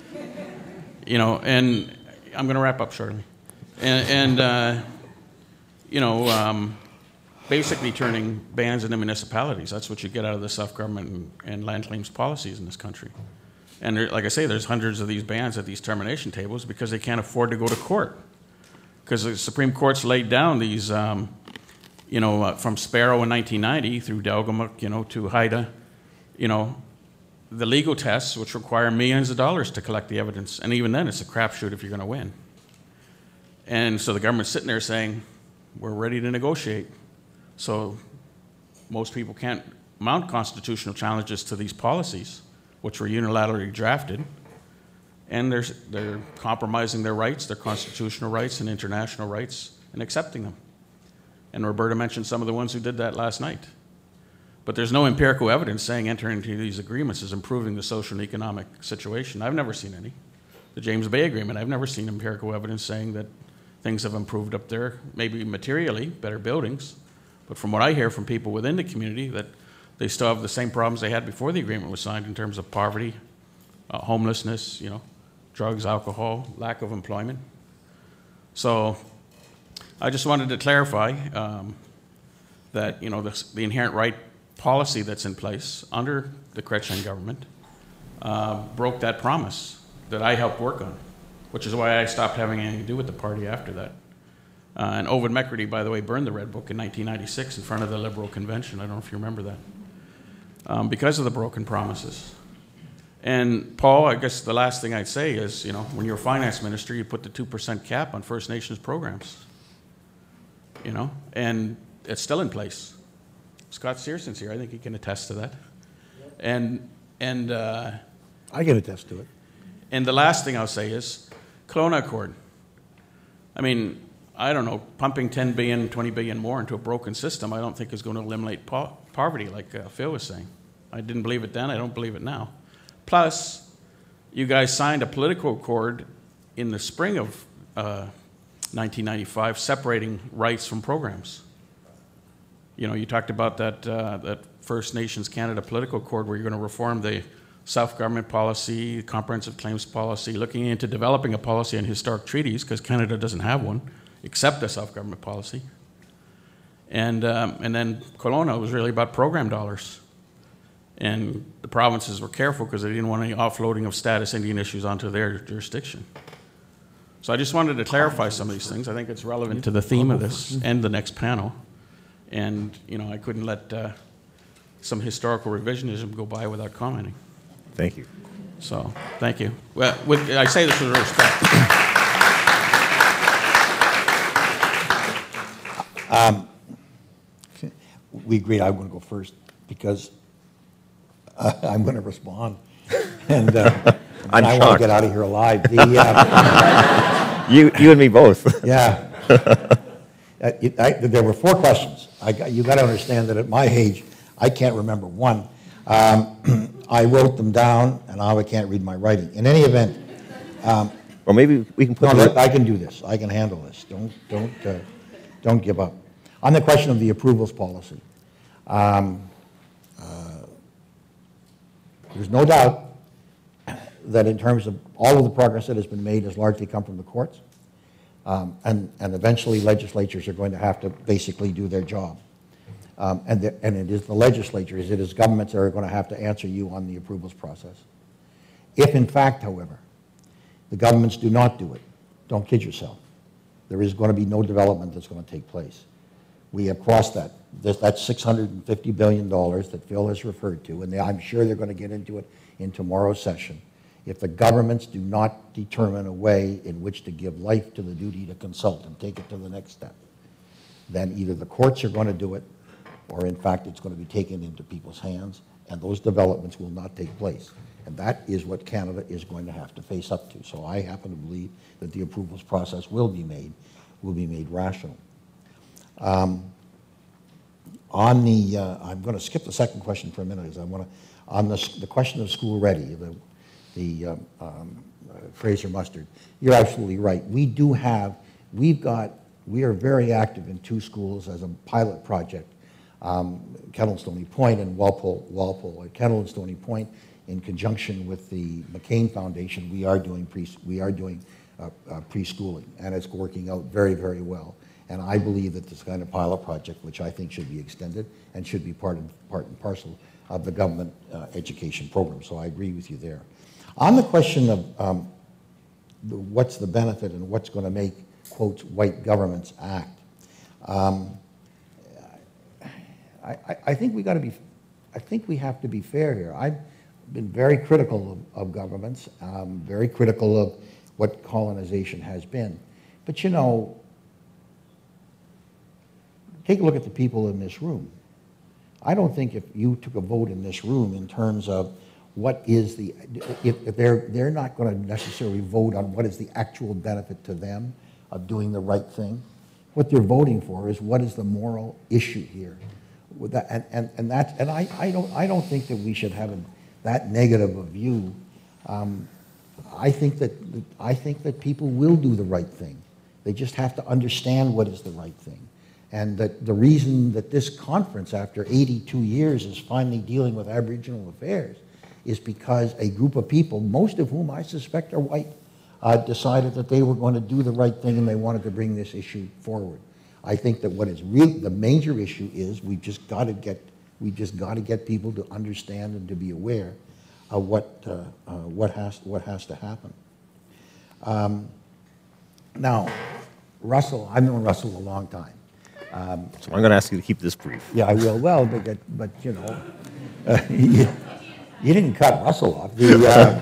You know, and I'm going to wrap up shortly. And, and uh, you know, um, basically turning bans into municipalities. That's what you get out of the self-government and, and land claims policies in this country. And there, like I say, there's hundreds of these bans at these termination tables because they can't afford to go to court. Because the Supreme Court's laid down these, um, you know, uh, from Sparrow in nineteen ninety through Delgamuuk, you know, to Haida, you know, the legal tests, which require millions of dollars to collect the evidence. And even then, it's a crapshoot if you're going to win. And so the government's sitting there saying, we're ready to negotiate. So most people can't mount constitutional challenges to these policies, which were unilaterally drafted. And they're, they're compromising their rights, their constitutional rights and international rights, and accepting them. And Roberta mentioned some of the ones who did that last night. But there's no empirical evidence saying entering into these agreements is improving the social and economic situation. I've never seen any. The James Bay Agreement, I've never seen empirical evidence saying that things have improved up there, maybe materially, better buildings. But from what I hear from people within the community, that they still have the same problems they had before the agreement was signed in terms of poverty, uh, homelessness, you know, drugs, alcohol, lack of employment. So I just wanted to clarify um, that, you know, the, the inherent right policy that's in place under the Chrétien government uh, broke that promise that I helped work on, which is why I stopped having anything to do with the party after that. Uh, and Ovid McCready, by the way, burned the Red Book in nineteen ninety-six in front of the Liberal Convention. I don't know if you remember that. Um, because of the broken promises. And Paul, I guess the last thing I'd say is, you know, when you're a finance minister, you put the two percent cap on First Nations programs. You know, and it's still in place. Scott Searson's here. I think he can attest to that. Yep. And, and uh, I can attest to it. And the last thing I'll say is Kelowna Accord. I mean, I don't know, pumping ten billion, twenty billion more into a broken system, I don't think is going to eliminate po poverty, like uh, Phil was saying. I didn't believe it then, I don't believe it now. Plus, you guys signed a political accord in the spring of uh, nineteen ninety-five separating rights from programs. You know, you talked about that, uh, that First Nations Canada political accord where you're going to reform the self-government policy, comprehensive claims policy, looking into developing a policy on historic treaties, because Canada doesn't have one, except a self-government policy. And, um, and then Kelowna was really about program dollars. And the provinces were careful because they didn't want any offloading of status Indian issues onto their jurisdiction. So I just wanted to clarify some of these things. I think it's relevant to the theme of this and the next panel. And, you know, I couldn't let uh, some historical revisionism go by without commenting. Thank you. So, thank you. Well, with, I say this with respect. Um, we agreed I'm going to go first because uh, I'm going to respond, and, uh, and I want to get out of here alive. The, uh, you, you and me both. Yeah. uh, it, I, there were four questions. I got, you got to understand that at my age, I can't remember one. Um, I wrote them down, and now I can't read my writing. In any event, um, Or maybe we can put No, the- no, I can do this. I can handle this. Don't, don't, uh, don't give up. On the question of the approvals policy, um, uh, there's no doubt that in terms of all of the progress that has been made has largely come from the courts. Um, and, and eventually legislatures are going to have to basically do their job. Um, and, the, and it is the legislatures, it is governments that are going to have to answer you on the approvals process. If in fact, however, the governments do not do it, don't kid yourself. There is going to be no development that's going to take place. We have crossed that. This, that's six hundred fifty billion dollars that Phil has referred to, and they, I'm sure they're going to get into it in tomorrow's session. If the governments do not determine a way in which to give life to the duty to consult and take it to the next step, then either the courts are going to do it, or in fact it's going to be taken into people's hands, and those developments will not take place. And that is what Canada is going to have to face up to. So I happen to believe that the approvals process will be made, will be made rational. Um, on the, uh, I'm going to skip the second question for a minute, because I want to, on the, the question of school ready, the, the um, um, uh, Fraser Mustard, you're absolutely right. We do have, we've got, we are very active in two schools as a pilot project, um, Kettle and Stony Point and Walpole, Walpole. At Kettle and Stony Point, in conjunction with the McCain Foundation, we are doing pre, we are doing uh, uh, preschooling, and it's working out very, very well. And I believe that this kind of pilot project, which I think should be extended and should be part and, part and parcel of the government uh, education program. So I agree with you there. On the question of um, the, what's the benefit and what's going to make, quote, white governments act, um, I, I, I think we got to be, I think we have to be fair here. I've been very critical of, of governments, um, very critical of what colonization has been. But you know, take a look at the people in this room. I don't think if you took a vote in this room in terms of what is the, if, if they're, they're not going to necessarily vote on what is the actual benefit to them of doing the right thing. What they're voting for is what is the moral issue here. With that, and, and, and, that's, and I, I, don't, I don't think that we should have a, that negative a view. Um, I think that, I think that people will do the right thing. They just have to understand what is the right thing. And that the reason that this conference, after eighty-two years, is finally dealing with Aboriginal affairs is because a group of people, most of whom I suspect are white, uh, decided that they were going to do the right thing and they wanted to bring this issue forward. I think that what is really the major issue is we've just got to get, we just got to get people to understand and to be aware of what, uh, uh, what, has, what has to happen. Um, now, Russell, I've known Russell a long time. Um, so I'm going to ask you to keep this brief. Yeah, I will. Well, but, but you know, uh, you, you didn't cut Russell off. The, uh,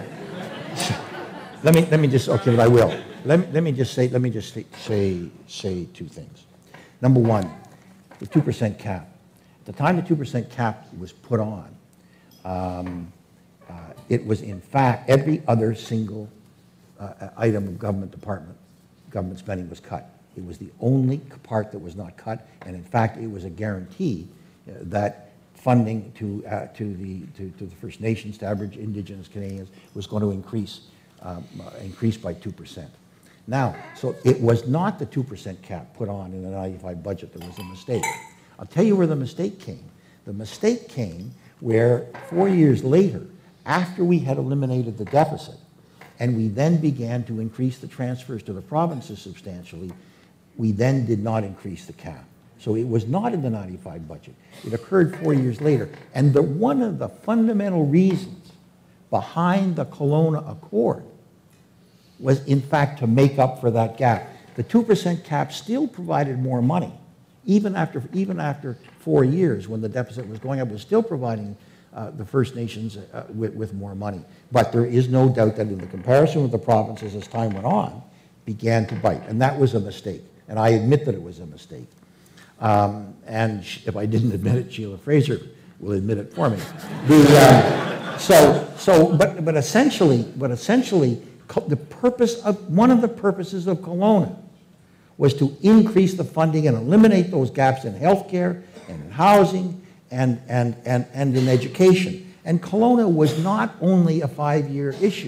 let me let me just okay, but I will. Let me let me just say let me just say say, say two things. Number one, the two percent cap. At the time the two percent cap was put on, um, uh, it was in fact every other single uh, item of government department, government spending was cut. It was the only part that was not cut, and in fact, it was a guarantee uh, that funding to uh, to the to, to the First Nations, to Aboriginal, Indigenous Canadians, was going to increase um, uh, increase by two percent. Now, so it was not the two percent cap put on in the ninety-five budget that was a mistake. I'll tell you where the mistake came. The mistake came where four years later, after we had eliminated the deficit, and we then began to increase the transfers to the provinces substantially, we then did not increase the cap. So it was not in the ninety-five budget. It occurred four years later. And the, one of the fundamental reasons behind the Kelowna Accord was, in fact, to make up for that gap. The two percent cap still provided more money. Even after, even after four years, when the deficit was going up, it was still providing uh, the First Nations uh, with, with more money. But there is no doubt that in the comparison with the provinces as time went on, began to bite. And that was a mistake. And I admit that it was a mistake. Um, and if I didn't admit it, Sheila Fraser will admit it for me. The, uh, so, so, but, but essentially, but essentially, the purpose of, one of the purposes of Kelowna was to increase the funding and eliminate those gaps in healthcare and in housing and, and, and, and in education. And Kelowna was not only a five-year issue.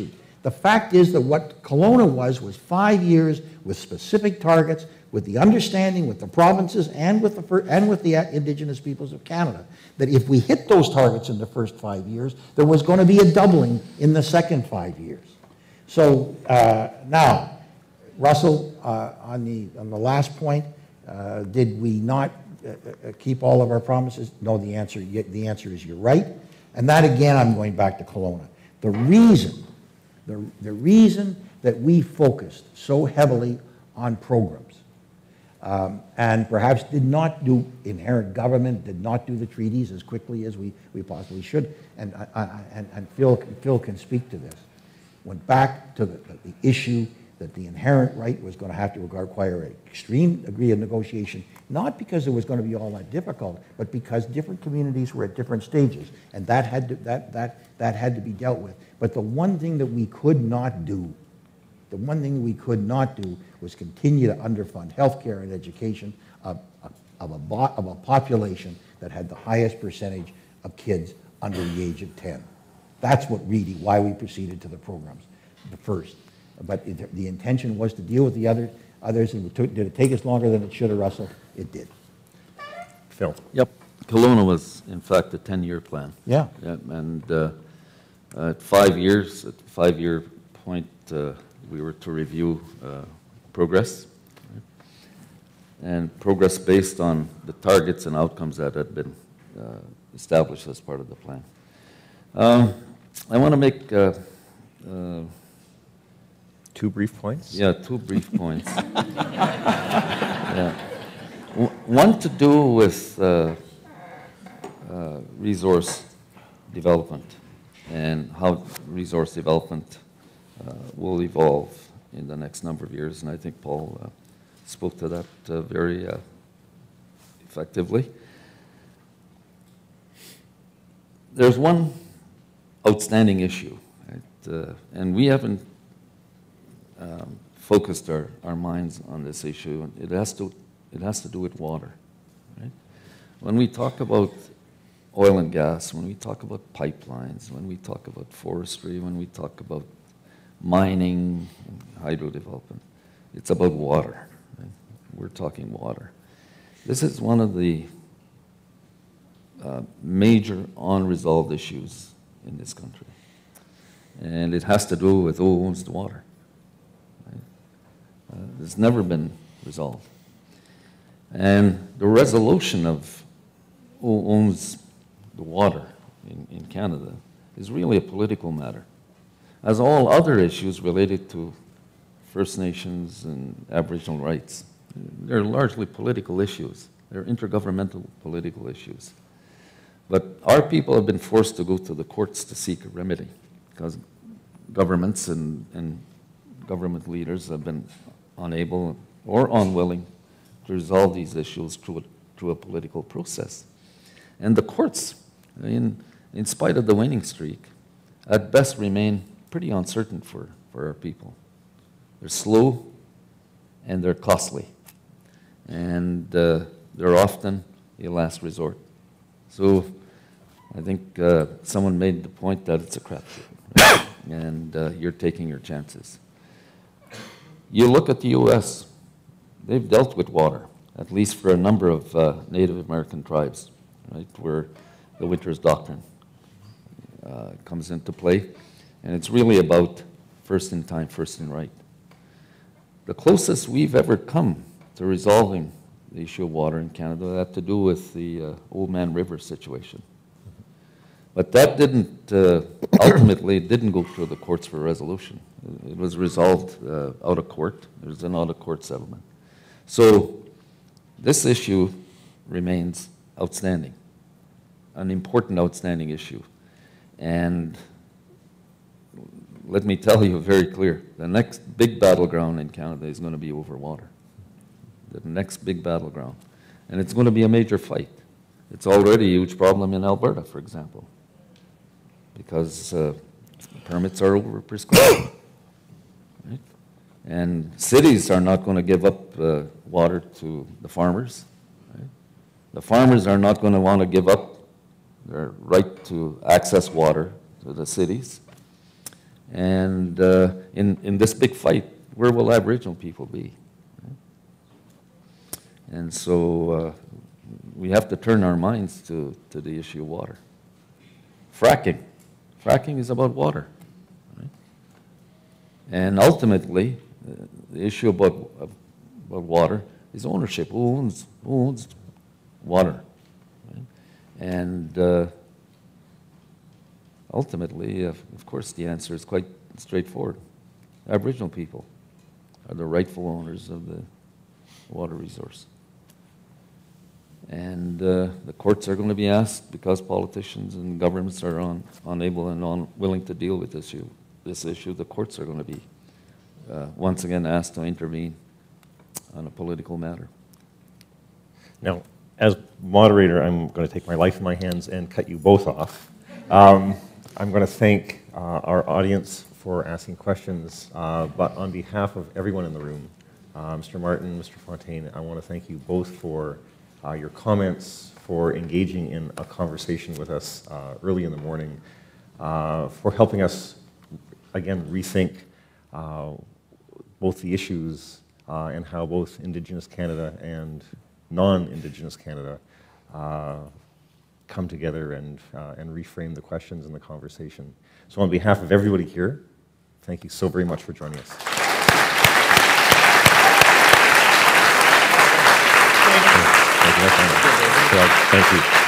The fact is that what Kelowna was, was five years with specific targets, with the understanding with the provinces and with the, and with the Indigenous peoples of Canada, that if we hit those targets in the first five years, there was going to be a doubling in the second five years. So uh, now, Russell, uh, on, the, on the last point, uh, did we not uh, keep all of our promises? No, the answer, the answer is you're right. And that, again, I'm going back to Kelowna. The reason, the, the reason that we focused so heavily on programs um, and perhaps did not do inherent government, did not do the treaties as quickly as we, we possibly should, and, uh, and, and Phil, Phil can speak to this, went back to the, the issue that the inherent right was going to have to require an extreme degree of negotiation, not because it was going to be all that difficult, but because different communities were at different stages, and that had to, that, that, that had to be dealt with. But the one thing that we could not do, the one thing we could not do was continue to underfund healthcare and education of, of, a, of a population that had the highest percentage of kids under the age of ten. That's what really, why we proceeded to the programs, the first. But it, the intention was to deal with the other, others, and it took, did it take us longer than it should have, Russell? It did. Phil. Yep. Kelowna was, in fact, a ten-year plan. Yeah. Yeah, and uh, at five years, at the five-year point, uh, we were to review uh, progress, right? And progress based on the targets and outcomes that had been uh, established as part of the plan. Um, I want to make uh, uh, two brief points. Yeah, two brief points. Yeah. W one to do with uh, uh, resource development and how resource development uh, will evolve in the next number of years, and I think Paul uh, spoke to that uh, very uh, effectively. There's one outstanding issue, right? uh, and we haven't um, focused our, our minds on this issue. It has to, it has to do with water, right? When we talk about oil and gas, when we talk about pipelines, when we talk about forestry, when we talk about mining, hydro development, it's about water, right? We're talking water. This is one of the uh, major unresolved issues in this country. And it has to do with who owns the water. Right? Uh, it's never been resolved. And the resolution of who owns the water in, in Canada is really a political matter, as all other issues related to First Nations and Aboriginal rights. They're largely political issues. They're intergovernmental political issues. But our people have been forced to go to the courts to seek a remedy because governments and, and government leaders have been unable or unwilling to resolve these issues through a, through a political process. And the courts, in, in spite of the winning streak, at best remain pretty uncertain for, for our people. They're slow and they're costly. And uh, they're often a last resort. So I think uh, someone made the point that it's a crapshoot, right? And uh, you're taking your chances. You look at the U S, they've dealt with water, at least for a number of uh, Native American tribes, right, where the Winters Doctrine uh, comes into play. And it's really about first in time, first in right. The closest we've ever come to resolving the issue of water in Canada had to do with the uh, Old Man River situation. But that didn't, uh, ultimately, didn't go through the courts for resolution. It was resolved uh, out of court. There was an out-of-court settlement. So this issue remains outstanding, an important outstanding issue. And let me tell you very clear, the next big battleground in Canada is going to be over water. The next big battleground. And it's going to be a major fight. It's already a huge problem in Alberta, for example, because uh, permits are over-prescribed. Right? And cities are not going to give up uh, water to the farmers. Right? The farmers are not going to want to give up their right to access water to the cities. And uh, in, in this big fight, where will Aboriginal people be? And so uh, we have to turn our minds to, to the issue of water. Fracking. Fracking is about water. Right? And ultimately, uh, the issue about, about water is ownership. Who owns, who owns water? Right? And uh, ultimately, uh, of course, the answer is quite straightforward. Aboriginal people are the rightful owners of the water resource. And uh, the courts are going to be asked, because politicians and governments are un unable and unwilling to deal with this issue, this issue, the courts are going to be uh, once again asked to intervene on a political matter. Now, as moderator, I'm going to take my life in my hands and cut you both off. Um, I'm going to thank uh, our audience for asking questions, uh, but on behalf of everyone in the room, uh, Mister Martin, Mister Fontaine, I want to thank you both for uh, your comments, for engaging in a conversation with us uh, early in the morning, uh, for helping us, again, rethink uh, both the issues uh, and how both Indigenous Canada and non-Indigenous Canada uh, come together and, uh, and reframe the questions in the conversation. So on behalf of everybody here, thank you so very much for joining us. Thank you. Thank you.